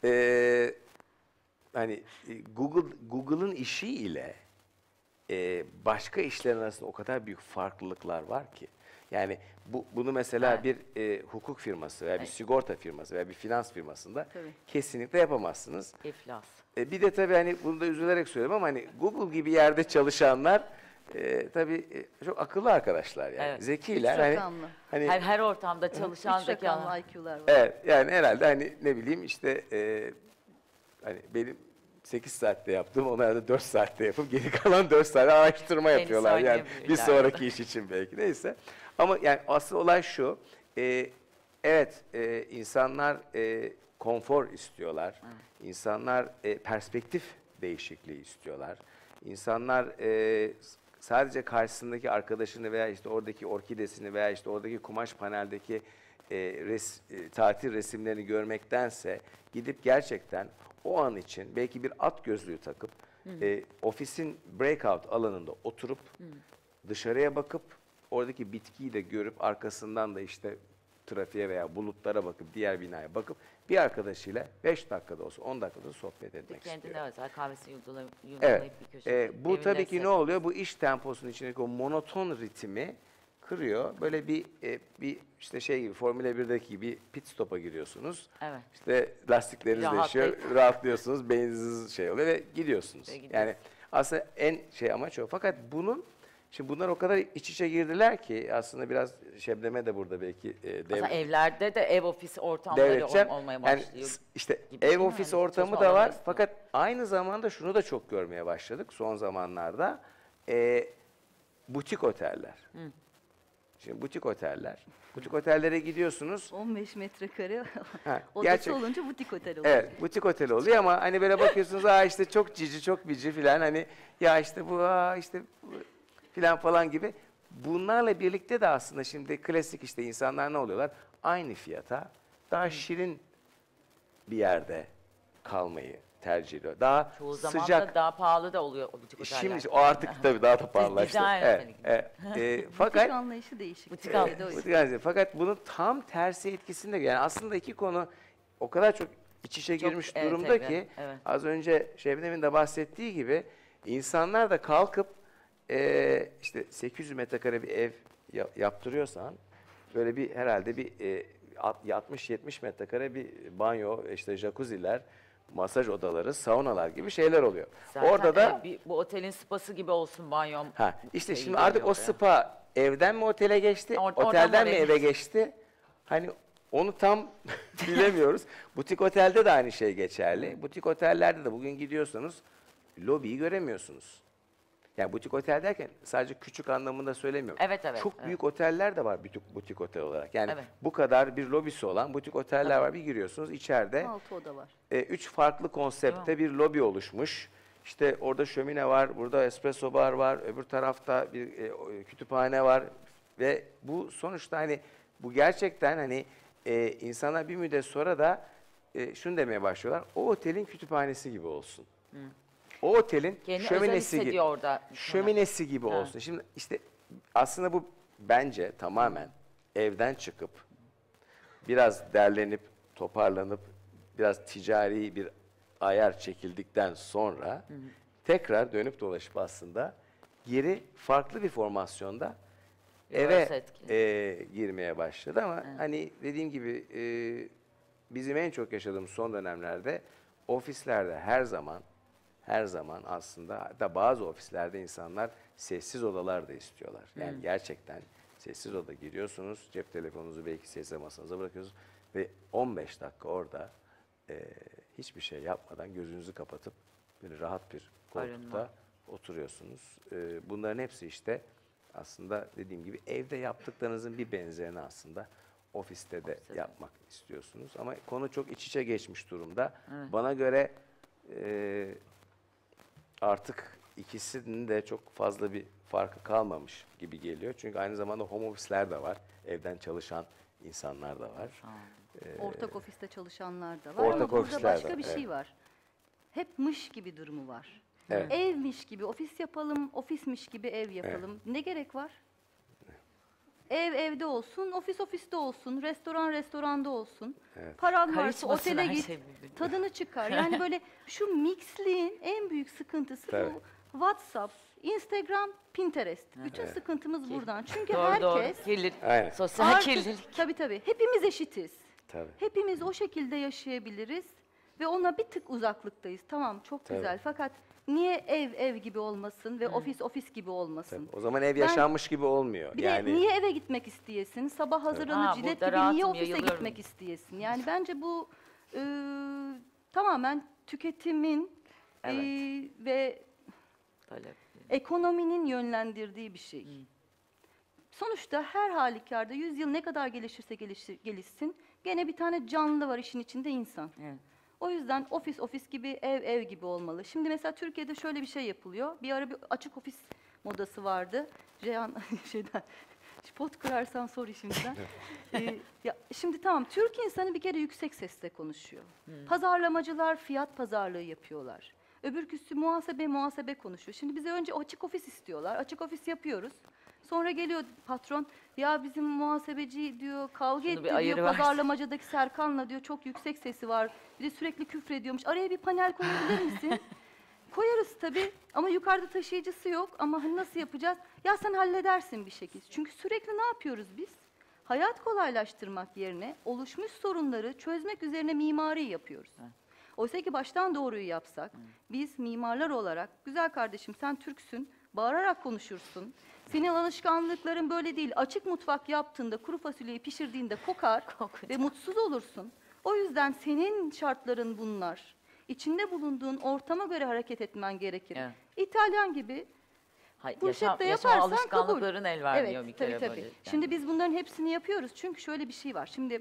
hani Google'ın işi ile başka işlerin arasında o kadar büyük farklılıklar var ki. Yani bunu mesela Evet. bir hukuk firması veya bir sigorta firması veya bir finans firmasında Tabii. kesinlikle yapamazsınız. İflas. Bir de tabii hani bunu da üzülerek söylüyorum ama hani Google gibi yerde çalışanlar tabii çok akıllı arkadaşlar yani. Evet. Zekiler. Üç rakamlı. Hani Her ortamda çalışan 3 rakamlı zekalar. IQ'lar var. evet yani herhalde hani ne bileyim işte hani benim 8 saatte yaptığım onlar da 4 saatte yapıp geri kalan 4 saat araştırma Tenis yapıyorlar yani oynayabilirler bir ya sonraki da. iş için belki neyse. Ama yani asıl olay şu, evet insanlar konfor istiyorlar, insanlar perspektif değişikliği istiyorlar, insanlar sadece karşısındaki arkadaşını veya işte oradaki orkidesini veya işte oradaki kumaş paneldeki tatil resimlerini görmektense gidip gerçekten o an için belki bir at gözlüğü takıp ofisin breakout alanında oturup dışarıya bakıp oradaki bitkiyi de görüp arkasından da işte trafiğe veya bulutlara bakıp diğer binaya bakıp bir arkadaşıyla 5 dakikada olsa 10 dakikada sohbet etmek istiyor. Kendine özel kahvesini yudumlayıp Evet. bir köşede. Bu tabii ki ne oluyor? Bu iş temposunun içindeki o monoton ritmi kırıyor. Böyle bir işte şey gibi Formula 1'deki gibi pit stop'a giriyorsunuz. Evet. İşte lastikleriniz değişiyor, rahatlıyorsunuz, beyniniz şey oluyor ve gidiyorsunuz. Yani aslında en amaç o. Fakat şimdi bunlar o kadar iç içe girdiler ki aslında biraz Şebnem'e de burada belki Aslında evlerde de ev ofis ortamları devredeceğim. olmaya Yani başlıyor. işte gibi değil ev mi? ofis Hani ortamı çalışma da var alanı istiyor. fakat aynı zamanda şunu da çok görmeye başladık son zamanlarda. Butik oteller. Şimdi butik otellere gidiyorsunuz. 15 metrekare Ha, odası olunca butik otel oluyor. Evet, butik otel oluyor ama hani böyle bakıyorsunuz, işte çok cici, çok bici filan, hani ya işte bu, işte filan falan gibi. Bunlarla birlikte de aslında şimdi klasik işte insanlar ne oluyorlar? Aynı fiyata daha şirin bir yerde kalmayı tercih ediyor. Daha Çoğu zaman sıcak. da daha pahalı da oluyor o butik oteller. Şimdi o artık tabii daha da pahalılaştı. Dizayn Evet, oteli gibi. fakat Butik anlayışı değişik. Butik Türkiye'de anlayışı. o yüzden. butik anlayışı. Fakat bunun tam tersi etkisinde, yani aslında iki konu o kadar çok iç içe Çok, girmiş evet, durumda evet, ki evet. az önce Şebnem'in de bahsettiği gibi insanlar da kalkıp işte 800 metrekare bir ev yaptırıyorsan böyle bir herhalde bir 60-70 metrekare bir banyo, işte jacuzziler, masaj odaları, saunalar gibi şeyler oluyor. Zaten Orada da bu otelin spası gibi olsun banyom. işte şeyi şimdi artık geliyor o oraya. spa evden mi otele geçti, Oradan otelden mi oraya eve geçti. geçti? Hani onu tam bilemiyoruz. Butik otelde de aynı şey geçerli. Butik otellerde de bugün gidiyorsanız lobiyi göremiyorsunuz. Yani butik otel derken sadece küçük anlamında söylemiyorum. Evet, evet, Çok evet. büyük oteller de var butik otel olarak. Yani Evet. bu kadar bir lobisi olan butik oteller var. Bir giriyorsunuz, içeride 6 oda var. 3 farklı konseptte bir lobi oluşmuş. İşte orada şömine var, burada espresso bar var, öbür tarafta bir kütüphane var ve bu sonuçta hani bu gerçekten hani insanlar bir müddet sonra da şunu demeye başlıyorlar. O otelin kütüphanesi gibi olsun. O otelin Kendini özel şöminesi gibi, hissediyor orada. şöminesi gibi Ha. olsun. Şimdi işte aslında bu bence tamamen evden çıkıp biraz derlenip toparlanıp biraz ticari bir ayar çekildikten sonra tekrar dönüp dolaşıp aslında geri farklı bir formasyonda eve Reverse etki. girmeye başladı ama hani dediğim gibi bizim en çok yaşadığımız son dönemlerde ofislerde her zaman aslında, hatta bazı ofislerde insanlar sessiz odalar da istiyorlar. Yani gerçekten sessiz oda giriyorsunuz, cep telefonunuzu belki sessiz masanıza bırakıyorsunuz ve 15 dakika orada hiçbir şey yapmadan gözünüzü kapatıp böyle rahat bir koltukta Arınma. oturuyorsunuz. Bunların hepsi işte aslında dediğim gibi evde yaptıklarınızın bir benzerini aslında ofiste de yapmak istiyorsunuz. Ama konu çok iç içe geçmiş durumda. Bana göre artık ikisinin de çok fazla bir farkı kalmamış gibi geliyor. Çünkü aynı zamanda home office'ler de var. Evden çalışan insanlar da var. Ortak ofiste çalışanlar da var ortak ama burada ofisler başka de, bir evet. şey var. Hep mış gibi durumu var. Evet. Evmiş gibi ofis yapalım, ofismiş gibi ev yapalım. Ne gerek var? Ev evde olsun, ofis ofiste olsun, restoran restoranda olsun. Paran varsa Karışmasın otele her git, şey birbirine. tadını çıkar. Yani böyle şu mixliğin en büyük sıkıntısı Tabii. bu WhatsApp, Instagram, Pinterest. Bütün sıkıntımız buradan. Çünkü Doğru doğru. herkes Kirlilik. Aynen. Sosyal artık, kirlilik. tabii hepimiz eşitiz. Tabii. Hepimiz o şekilde yaşayabiliriz ve ona bir tık uzaklıktayız. Tamam çok Tabii. güzel fakat niye ev gibi olmasın ve ofis gibi olmasın? O zaman ev yaşanmış gibi olmuyor. Bir yani de niye eve gitmek isteyesin? Sabah hazırlanır Ha, cilet burada gibi niye rahatım, ofise yayılıyorum. gitmek isteyesin? Yani bence bu tamamen tüketimin Evet. ve Talep. ekonominin yönlendirdiği bir şey. Sonuçta her halükarda 100 yıl ne kadar gelişirse gelişsin gene bir tane canlı var işin içinde insan. Evet. O yüzden ofis gibi, ev gibi olmalı. Şimdi mesela Türkiye'de şöyle bir şey yapılıyor. Bir ara bir açık ofis modası vardı. Ceyhan pot kırarsan sor şimdiden. Ya şimdi tamam Türk insanı bir kere yüksek sesle konuşuyor. Pazarlamacılar fiyat pazarlığı yapıyorlar. Öbürküsü muhasebe konuşuyor. Şimdi bize önce açık ofis istiyorlar. Açık ofis yapıyoruz. Sonra geliyor patron, ya bizim muhasebeci diyor kavga Şunu etti bir diyor, ayırı versin. pazarlamacıdaki Serkan'la diyor çok yüksek sesi var. Bir de sürekli küfrediyormuş. Araya bir panel koyabilir misin? Koyarız tabii ama yukarıda taşıyıcısı yok ama hani nasıl yapacağız? Ya sen halledersin bir şekilde. Çünkü sürekli ne yapıyoruz biz? Hayat kolaylaştırmak yerine oluşmuş sorunları çözmek üzerine mimari yapıyoruz. Oysa ki baştan doğruyu yapsak, biz mimarlar olarak, güzel kardeşim sen Türksün, bağırarak konuşursun. Senin alışkanlıkların böyle değil. Açık mutfak yaptığında, kuru fasulyeyi pişirdiğinde kokar ve mutsuz olursun. O yüzden senin şartların bunlar. içinde bulunduğun ortama göre hareket etmen gerekir. Evet. İtalyan gibi Hayır, bu yaşam şekilde yaparsan kabul. alışkanlıkların el vermiyor Evet, bir kere tabii. böyle. Yani. Şimdi biz bunların hepsini yapıyoruz. Çünkü şöyle bir şey var. Şimdi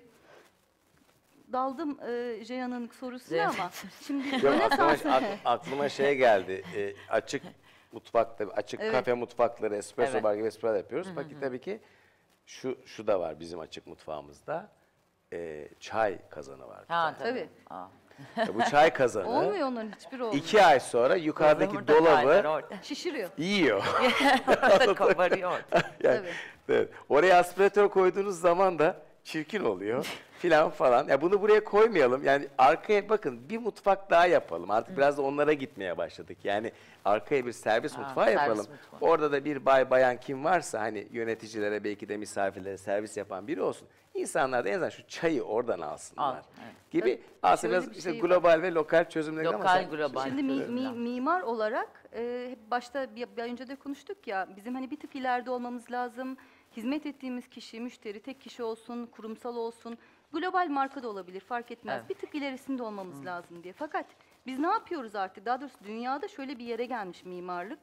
daldım Ceyhan'ın sorusuna Ceyhan. ama şimdi Yok, Rönesans aklıma şey geldi. Açık mutfakta, açık Evet. kafe mutfakları, espresso Evet. bar gibi espresso yapıyoruz. Fakat tabii ki şu da var bizim açık mutfağımızda. Çay kazanı var. bir Ha tane. tabii. Aa. Olmuyor. Bu çay kazanı onların hiçbiri olmuyor. 2 ay sonra yukarıdaki Burada kaynar dolabı orada. Şişiriyor. yiyor. Orada kabarıyor. Yani, Tabii. evet. Oraya aspiratör koyduğunuz zaman da çirkin oluyor filan falan. Ya bunu buraya koymayalım. Yani arkaya bakın bir mutfak daha yapalım. Artık biraz da onlara gitmeye başladık. Yani arkaya bir servis Ha, mutfağı servis yapalım. mutfağı. Orada da bir bayan kim varsa hani yöneticilere belki de misafirlere servis yapan biri olsun. İnsanlar da en azından şu çayı oradan alsınlar. Al, evet. Gibi Tabii, aslında şöyle biraz bir işte şey var. global ve lokal çözümler ama Lokal, sen- global. Şimdi çözümler. mimar olarak hep başta bir önce de konuştuk ya, bizim hani bir tık ileride olmamız lazım. Hizmet ettiğimiz kişi, müşteri tek kişi olsun, kurumsal olsun, global marka da olabilir, fark etmez. Evet. Bir tık ilerisinde olmamız lazım diye. Fakat biz ne yapıyoruz artık? Daha doğrusu dünyada şöyle bir yere gelmiş mimarlık.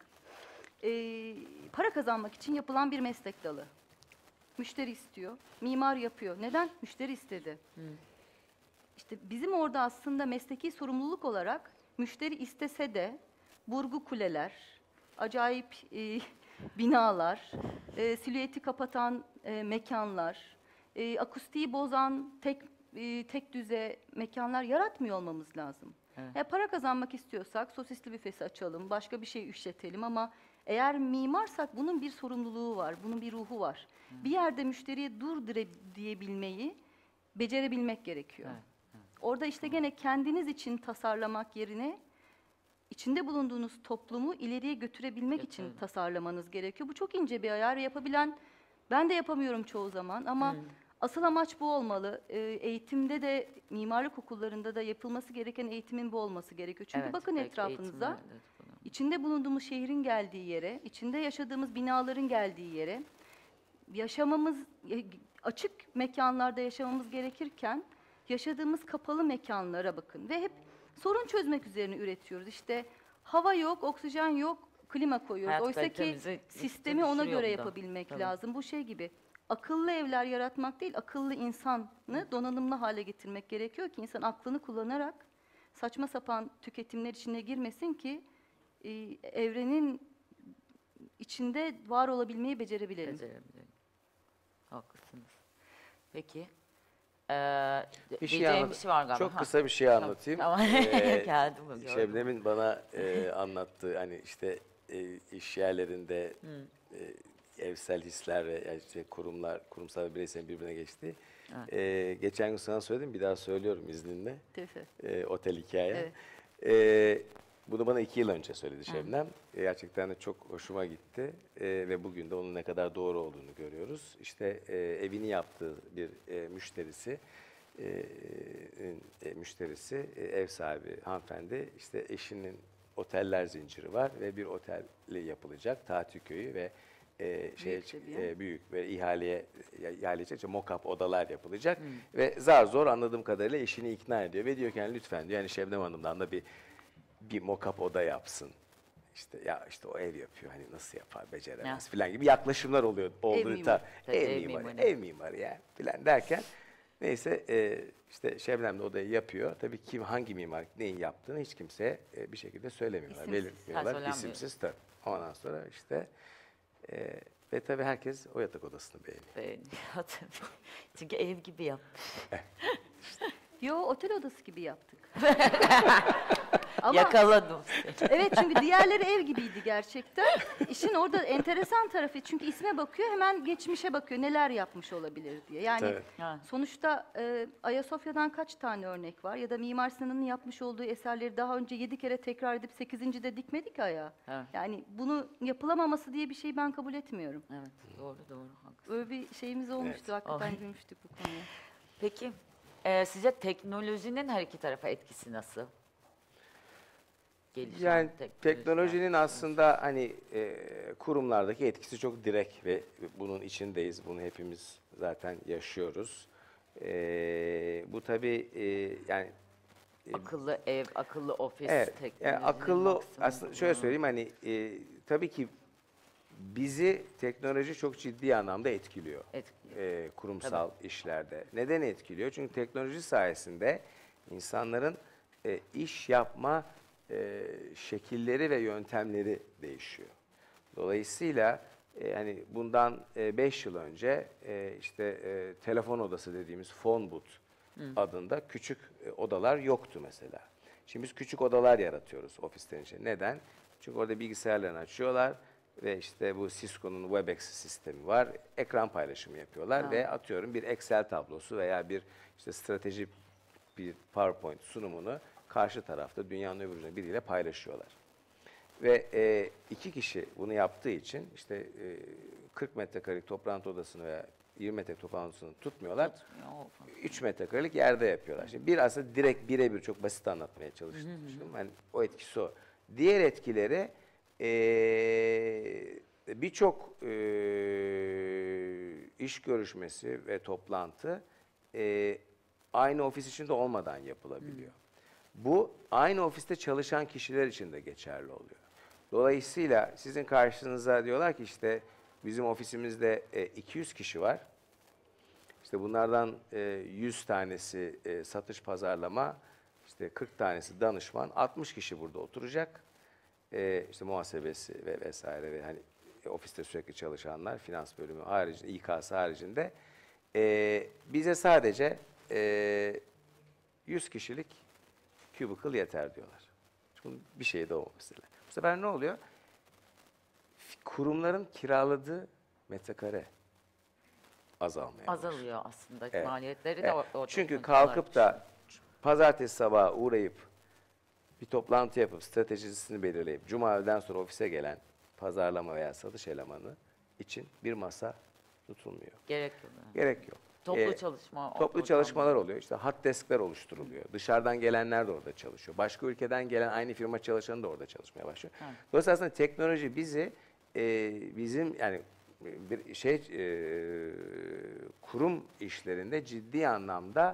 Para kazanmak için yapılan bir meslek dalı. Müşteri istiyor, mimar yapıyor. Neden? Müşteri istedi. İşte bizim orada aslında mesleki sorumluluk olarak müşteri istese de burgu kuleler, acayip binalar, silüeti kapatan mekanlar, akustiği bozan tek düze mekanlar yaratmıyor olmamız lazım. Evet. Para kazanmak istiyorsak sosisli büfesi açalım, başka bir şey işletelim ama eğer mimarsak bunun bir sorumluluğu var, bunun bir ruhu var. Bir yerde müşteriye dur diyebilmeyi becerebilmek gerekiyor. Evet. Orada işte gene kendiniz için tasarlamak yerine içinde bulunduğunuz toplumu ileriye götürebilmek için Götürelim. tasarlamanız gerekiyor. Bu çok ince bir ayar, yapabilen ben de yapamıyorum çoğu zaman ama asıl amaç bu olmalı. Eğitimde de mimarlık okullarında da yapılması gereken eğitimin bu olması gerekiyor. Çünkü Evet, bakın belki etrafınıza eğitimler de bunu- içinde bulunduğumuz şehrin geldiği yere, içinde yaşadığımız binaların geldiği yere yaşamamız açık mekanlarda yaşamamız gerekirken yaşadığımız kapalı mekanlara bakın ve hep sorun çözmek üzerine üretiyoruz. İşte hava yok, oksijen yok, klima koyuyoruz. Hayat Oysa ki kalitemizi sistemi ona düşürüyor göre bu da. yapabilmek Tabii. lazım. Bu şey gibi akıllı evler yaratmak değil, akıllı insanı donanımlı hale getirmek gerekiyor ki insan aklını kullanarak saçma sapan tüketimler içine girmesin ki evrenin içinde var olabilmeyi becerebilelim. Becerebilirim. Haklısınız. Peki. Bir şey Diyeceğim anlat- bir şey var galiba. Çok Ha. kısa bir şey anlatayım. Tamam. Ee, Geldim mi? Gördüm. Şebnem'in bana anlattığı hani işte iş yerlerinde evsel hisler ve yani işte kurumsal ve bireyselin birbirine geçtiği. Geçen gün sana söyledim, bir daha söylüyorum izninle. Tabii. Otel hikaye. Evet. Bunu bana 2 yıl önce söyledi Şebnem. Gerçekten de çok hoşuma gitti. Ve bugün de onun ne kadar doğru olduğunu görüyoruz. İşte evini yaptığı bir müşterisi, ev sahibi hanımefendi, işte eşinin oteller zinciri var ve bir otelli yapılacak Tatil Köyü ve Büyükçe bir yer. büyük ve ihaleye işte mock-up odalar yapılacak ve zar zor anladığım kadarıyla eşini ikna ediyor ve diyor ki yani lütfen diyor yani Şebnem Hanım'dan da bir mock-up oda yapsın. İşte ya işte o ev yapıyor hani nasıl yapar beceremez filan gibi yaklaşımlar oldu. mimarı. Ev mimarı yani filan derken neyse işte Şebnem de odayı yapıyor. Tabii kim hangi mimar neyin yaptığını hiç kimseye bir şekilde söylemiyorlar. İsimsiz. Belirtmiyorlar. Söylenmiyor. İsimsiz tabii. Ondan sonra işte ve tabii herkes o yatak odasını beğeniyor. Beğeniyor tabii. Çünkü ev gibi yapmış. Yo, otel odası gibi yaptık. Ama Yakaladım. evet, çünkü diğerleri ev gibiydi gerçekten. İşin orada enteresan tarafı, çünkü isme bakıyor, hemen geçmişe bakıyor, neler yapmış olabilir diye. Yani Tabii. Ha. sonuçta Ayasofya'dan kaç tane örnek var? Ya da Mimar Sinan'ın yapmış olduğu eserleri daha önce 7 kere tekrar edip 8. de dikmedik ayağa. Evet. Yani bunu yapılamaması diye bir şey ben kabul etmiyorum. Evet, doğru haklısın. Öyle bir şeyimiz olmuştu, Evet. hakikaten Ay. gülmüştük bu konuya. Peki, sizce teknolojinin her iki tarafa etkisi nasıl? Gelişen Yani teknolojiler. teknolojinin aslında hani kurumlardaki etkisi çok direkt ve bunun içindeyiz. Bunu hepimiz zaten yaşıyoruz. Bu tabii yani Akıllı ev, akıllı ofis Evet, teknolojinin yani akıllı maksimum aslında şöyle kullanımı. söyleyeyim hani tabii ki bizi teknoloji çok ciddi anlamda etkiliyor. Etkiliyor. Kurumsal işlerde. Neden etkiliyor? Çünkü teknoloji sayesinde insanların iş yapma şekilleri ve yöntemleri değişiyor. Dolayısıyla hani bundan 5 yıl önce işte telefon odası dediğimiz phone booth adında küçük odalar yoktu mesela. Şimdi biz küçük odalar yaratıyoruz ofislerin içinde. Neden? Çünkü orada bilgisayarlarını açıyorlar ve işte bu Cisco'nun Webex sistemi var. Ekran paylaşımı yapıyorlar Ha. ve atıyorum bir Excel tablosu veya bir işte strateji bir PowerPoint sunumunu karşı tarafta dünyanın öbür ucunda biriyle paylaşıyorlar. Ve iki kişi bunu yaptığı için işte 40 metrekarelik toplantı odasını veya 20 metrelik toplantı odasını tutmuyorlar. Tutmuyor, o falan. 3 metrekarelik yerde yapıyorlar. Şimdi bir aslında direkt birebir çok basit anlatmaya çalıştım. Yani o etkisi o. Diğer etkileri birçok iş görüşmesi ve toplantı aynı ofis içinde olmadan yapılabiliyor. Bu aynı ofiste çalışan kişiler için de geçerli oluyor. Dolayısıyla sizin karşınıza diyorlar ki işte bizim ofisimizde 200 kişi var. İşte bunlardan 100 tanesi satış pazarlama, işte 40 tanesi danışman, 60 kişi burada oturacak. İşte muhasebesi ve vesaire ve hani ofiste sürekli çalışanlar, finans bölümü haricinde, İK'sı haricinde bize sadece 100 kişilik cubicle yeter diyorlar. Çünkü bir şey de o mesela. Bu sefer ne oluyor? Kurumların kiraladığı metrekare azalmaya başlıyor. Azalıyor aslında. Evet. Maliyetleri de Evet. orada Çünkü sonuç kalkıp olarak da pazartesi sabahı uğrayıp bir toplantı yapıp stratejisini belirleyip cuma öğleden sonra ofise gelen pazarlama veya satış elemanı için bir masa tutulmuyor. gerek yok. Yani. Gerek yok. Toplu çalışma. Toplu çalışmalar oluyor. İşte hot deskler oluşturuluyor. Dışarıdan gelenler de orada çalışıyor. Başka ülkeden gelen aynı firma çalışanı da orada çalışmaya başlıyor. Evet. Dolayısıyla aslında teknoloji bizi bizim yani bir kurum işlerinde ciddi anlamda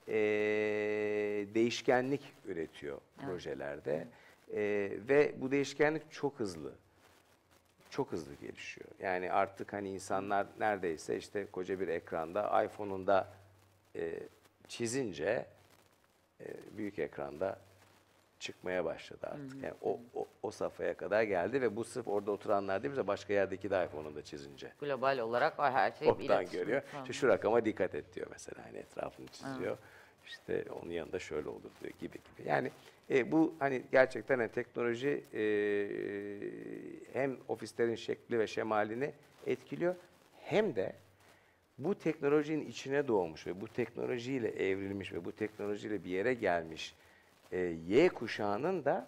değişkenlik üretiyor projelerde. Ve bu değişkenlik çok hızlı. Çok hızlı gelişiyor. Yani artık hani insanlar neredeyse işte koca bir ekranda iPhone'unda çizince büyük ekranda çıkmaya başladı artık. Yani o safhaya kadar geldi ve bu sırf orada oturanlar değil mi? Başka yerdeki de iPhone'unda çizince. Global olarak her şey Oradan iletişim görüyor. falan. İşte şu rakama dikkat et diyor mesela. Hani etrafını çiziyor. İşte onun yanında şöyle olur diyor gibi gibi. Yani bu hani gerçekten hani teknoloji hem ofislerin şekli ve şemalini etkiliyor hem de bu teknolojinin içine doğmuş ve bu teknolojiyle evrilmiş ve bu teknolojiyle bir yere gelmiş Y kuşağının da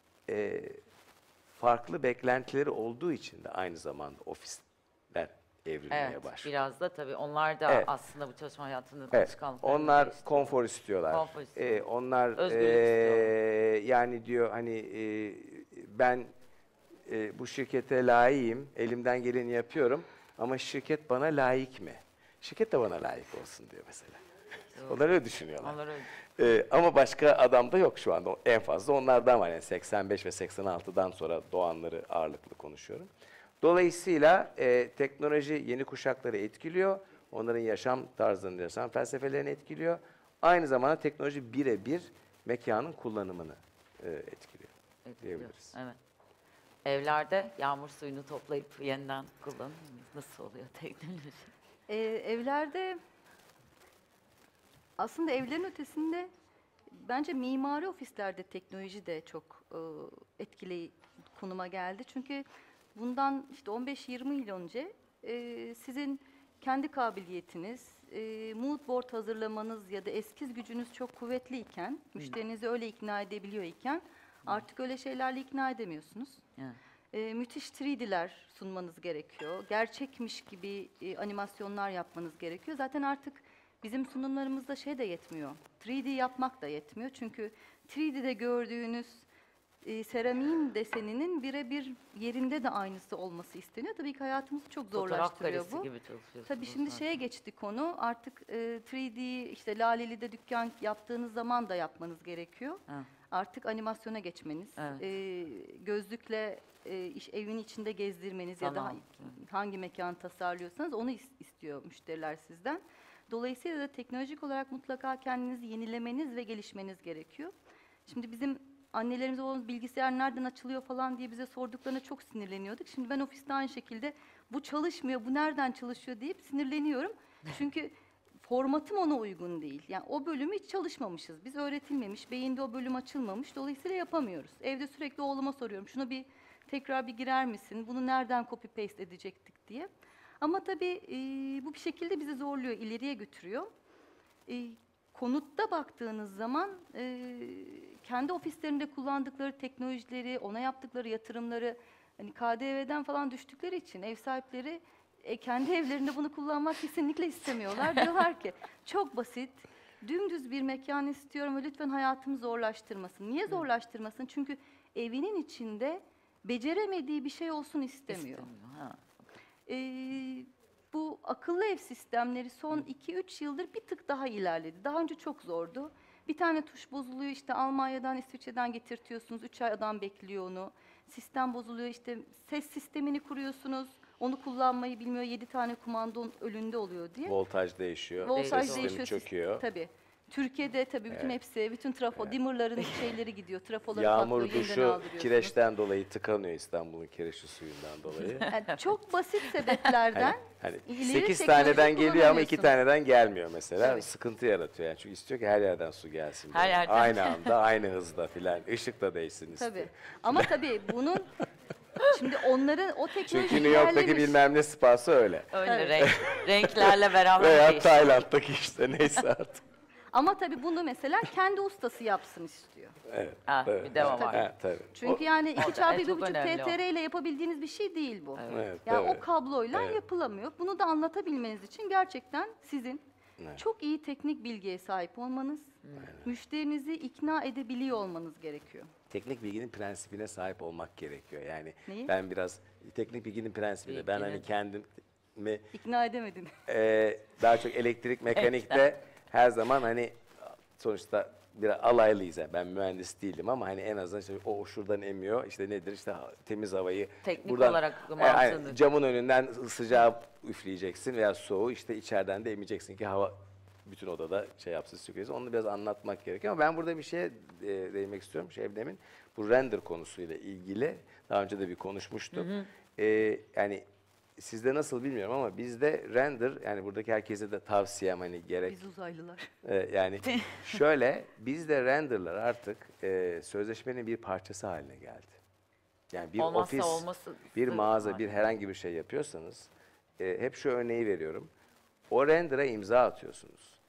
farklı beklentileri olduğu için de aynı zamanda ofisler evrilmeye Evet, başlıyor. biraz da tabii onlar da Evet. aslında bu çalışma hayatında Evet, alışkanlıklarını onlar değiştiriyor. konfor istiyorlar. Konfor istiyorlar. Onlar Özgürlük istiyorlar. yani diyor hani ben bu şirkete layığım, elimden geleni yapıyorum ama şirket bana layık mı? Şirket de bana layık olsun diyor mesela. Onlar öyle düşünüyorlar. Onlar öyle. Ama başka adam da yok şu anda. En fazla onlardan var. Yani 85 ve 86'dan sonra doğanları ağırlıklı konuşuyorum. Dolayısıyla teknoloji yeni kuşakları etkiliyor. Onların yaşam tarzını, yaşam felsefelerini etkiliyor. Aynı zamanda teknoloji birebir mekanın kullanımını etkiliyor diyebiliriz. Evet. Evlerde yağmur suyunu toplayıp yeniden kullanıyor muyuz? Nasıl oluyor teknoloji? Evlerde aslında evlerin ötesinde bence mimari ofislerde teknoloji de çok etkili konuma geldi. Çünkü bundan işte 15-20 yıl önce sizin kendi kabiliyetiniz, mood board hazırlamanız ya da eskiz gücünüz çok kuvvetliyken, müşterinizi öyle ikna edebiliyor iken artık öyle şeylerle ikna edemiyorsunuz. Evet. Müthiş 3D'ler sunmanız gerekiyor. Gerçekmiş gibi animasyonlar yapmanız gerekiyor. Zaten artık bizim sunumlarımızda şey de yetmiyor. 3D yapmak da yetmiyor. Çünkü 3D'de gördüğünüz seramiğin deseninin birebir yerinde de aynısı olması isteniyor. Tabii ki hayatımızı çok Fotoğraf zorlaştırıyor karesi bu. gibi çalışıyorsunuz. Tabii şimdi şeye geçti konu, artık 3D işte Laleli'de dükkan yaptığınız zaman da yapmanız gerekiyor. Ha. Artık animasyona geçmeniz, Evet. gözlükle evin içinde gezdirmeniz ya da Sanal. hangi mekanı tasarlıyorsanız onu istiyor müşteriler sizden. Dolayısıyla da teknolojik olarak mutlaka kendinizi yenilemeniz ve gelişmeniz gerekiyor. Şimdi bizim annelerimiz babamız bilgisayar nereden açılıyor falan diye bize sorduklarına çok sinirleniyorduk. Şimdi ben ofiste aynı şekilde bu çalışmıyor, bu nereden çalışıyor deyip sinirleniyorum. Çünkü formatım ona uygun değil. Yani o bölümü hiç çalışmamışız. Biz öğretilmemiş, beyinde o bölüm açılmamış. Dolayısıyla yapamıyoruz. Evde sürekli oğluma soruyorum. Şunu tekrar bir girer misin? Bunu nereden copy paste edecektik diye. Ama tabii bu bir şekilde bizi zorluyor, ileriye götürüyor. Konutta baktığınız zaman kendi ofislerinde kullandıkları teknolojileri, ona yaptıkları yatırımları, hani KDV'den falan düştükleri için ev sahipleri kendi evlerinde bunu kullanmak kesinlikle istemiyorlar. Diyorlar ki çok basit, dümdüz bir mekan istiyorum ve lütfen hayatımı zorlaştırmasın. Niye zorlaştırmasın? Çünkü evinin içinde beceremediği bir şey olsun istemiyor. Ha. Bu akıllı ev sistemleri son 2-3 yıldır bir tık daha ilerledi. Daha önce çok zordu. Bir tane tuş bozuluyor, işte Almanya'dan, İsviçre'den getirtiyorsunuz, 3 ay adam bekliyor onu. Sistem bozuluyor, işte ses sistemini kuruyorsunuz, onu kullanmayı bilmiyor, 7 tane kumanda önünde oluyor diye. Voltaj değişiyor. Voltaj Ses değişiyor. sistemi çöküyor. Tabii. Türkiye'de tabii bütün hepsi, bütün trafo, dimmerların şeyleri gidiyor, trafoları Yağmur patlıyor, yeniden duşu aldırıyorsunuz. kireçten dolayı tıkanıyor, İstanbul'un kireçli suyundan dolayı. Yani çok basit sebeplerden Hani ileri 8 teknoloji taneden geliyor ama 2 kullanamıyorsunuz. taneden gelmiyor mesela. Tabii. Sıkıntı yaratıyor yani. Çünkü istiyor ki her yerden su gelsin. Her böyle. yerden. Aynı anda, aynı hızda filan. Işık da değişsin istiyor. Tabii. Ama tabii bunun şimdi onların o teknoloji Çünkü New York'taki ilerlemiş. bilmem ne spası öyle. Öyle Evet. renklerle beraber Veya değişiyor. Tayland'daki işte neyse artık. Ama tabii bunu mesela kendi ustası yapsın istiyor. Evet. Ha, tabii, bir de o evet, var. evet, tabii. Çünkü yani 2 çarpı çok 1,5 önemli o. TTR ile yapabildiğiniz bir şey değil bu. Evet, Yani tabii. o kabloyla Evet. yapılamıyor. Bunu da anlatabilmeniz için gerçekten sizin Evet. çok iyi teknik bilgiye sahip olmanız, müşterinizi ikna edebiliyor olmanız gerekiyor. Teknik bilginin prensibine sahip olmak gerekiyor. Yani Neyi? ben biraz teknik bilginin prensibine, ben hani Bilginin. İkna edemedin. daha çok elektrik mekanikte her zaman hani sonuçta biraz alaylıyız. Yani. Ben mühendis değilim ama hani en azından işte o şuradan emiyor. İşte nedir işte temiz havayı Teknik buradan olarak aynen, mantığını. camın önünden sıcağı üfleyeceksin veya soğuğu işte içeriden de emeceksin ki hava bütün odada şey yapsın sürpriz. Onu biraz anlatmak gerekiyor ama ben burada bir şeye değinmek istiyorum. Şebnem'in bu render konusuyla ilgili daha önce de bir konuşmuştuk. Yani sizde nasıl bilmiyorum ama bizde render yani buradaki herkese de tavsiyem hani gerek Biz uzaylılar. yani şöyle bizde renderlar artık sözleşmenin bir parçası haline geldi. Yani bir Olmazsa ofis, olması bir mağaza, haline bir herhangi bir şey yapıyorsanız hep şu örneği veriyorum. O render'a imza atıyorsunuz.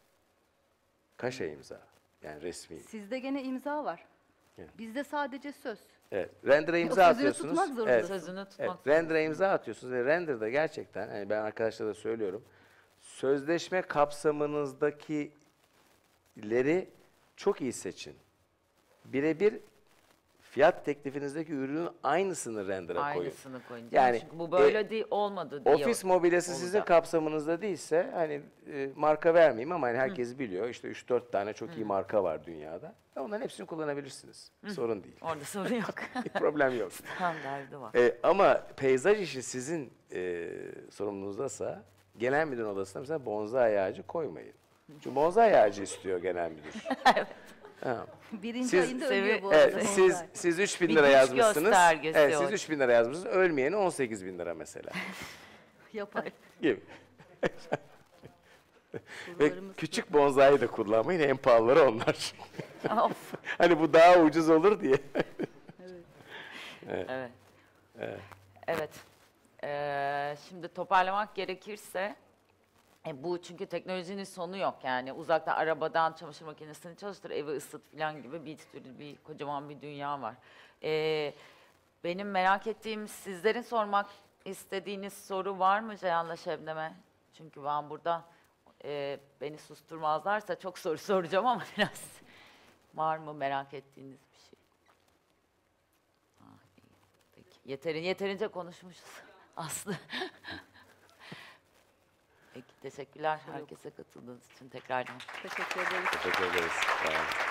Kaşe imza. Yani resmi. Sizde gene imza var. Evet. Bizde sadece söz. Evet. Render'a O imza sözünü atıyorsunuz. tutmak zorundasın. Evet. Sözünü tutmak. Evet, render'a imza atıyorsunuz ve render'da gerçekten hani ben arkadaşlara da söylüyorum. Sözleşme kapsamınızdakileri çok iyi seçin. Birebir fiyat teklifinizdeki ürünün aynısını render'a koyun. Aynısını koyun. Yani, Çünkü bu böyle değil, olmadı diye. Ofis mobilyası sizin olacak. kapsamınızda değilse hani marka vermeyeyim ama hani herkes biliyor. İşte 3-4 tane çok iyi marka var dünyada. Onların hepsini kullanabilirsiniz. Sorun değil. Orada sorun yok. Bir problem yok. Standardı var. Ama peyzaj işi sizin sorumluluğunuzdaysa genel müdürün odasına mesela bonsai ağacı koymayın. Çünkü bonsai ağacı istiyor genel müdür. Ha. Birinci Siz- ayında ölüyor bu Evet, arada. siz 3 bin Bir lira güç yazmışsınız. göstergesi Evet, o. siz 3 bin lira yazmışsınız. Ölmeyeni 18 bin lira mesela. Yapar. Gibi. Ve Kurularımız- küçük bonsai de kullanmayın. En pahalıları onlar. Of. Hani bu daha ucuz olur diye. Evet. Evet. Şimdi toparlamak gerekirse bu çünkü teknolojinin sonu yok yani uzakta arabadan çamaşır makinesini çalıştır evi ısıt falan gibi bir sürü bir kocaman bir dünya var. Benim merak ettiğim sizlerin sormak istediğiniz soru var mı Ceyhan'la Şebnem'e? Çünkü ben burada beni susturmazlarsa çok soru soracağım ama biraz var mı merak ettiğiniz bir şey? Yeterince konuşmuşuz Aslı. Peki, teşekkürler herkese katıldığınız için tekrardan. Teşekkür ederiz. Teşekkür ederiz. Sağ olun.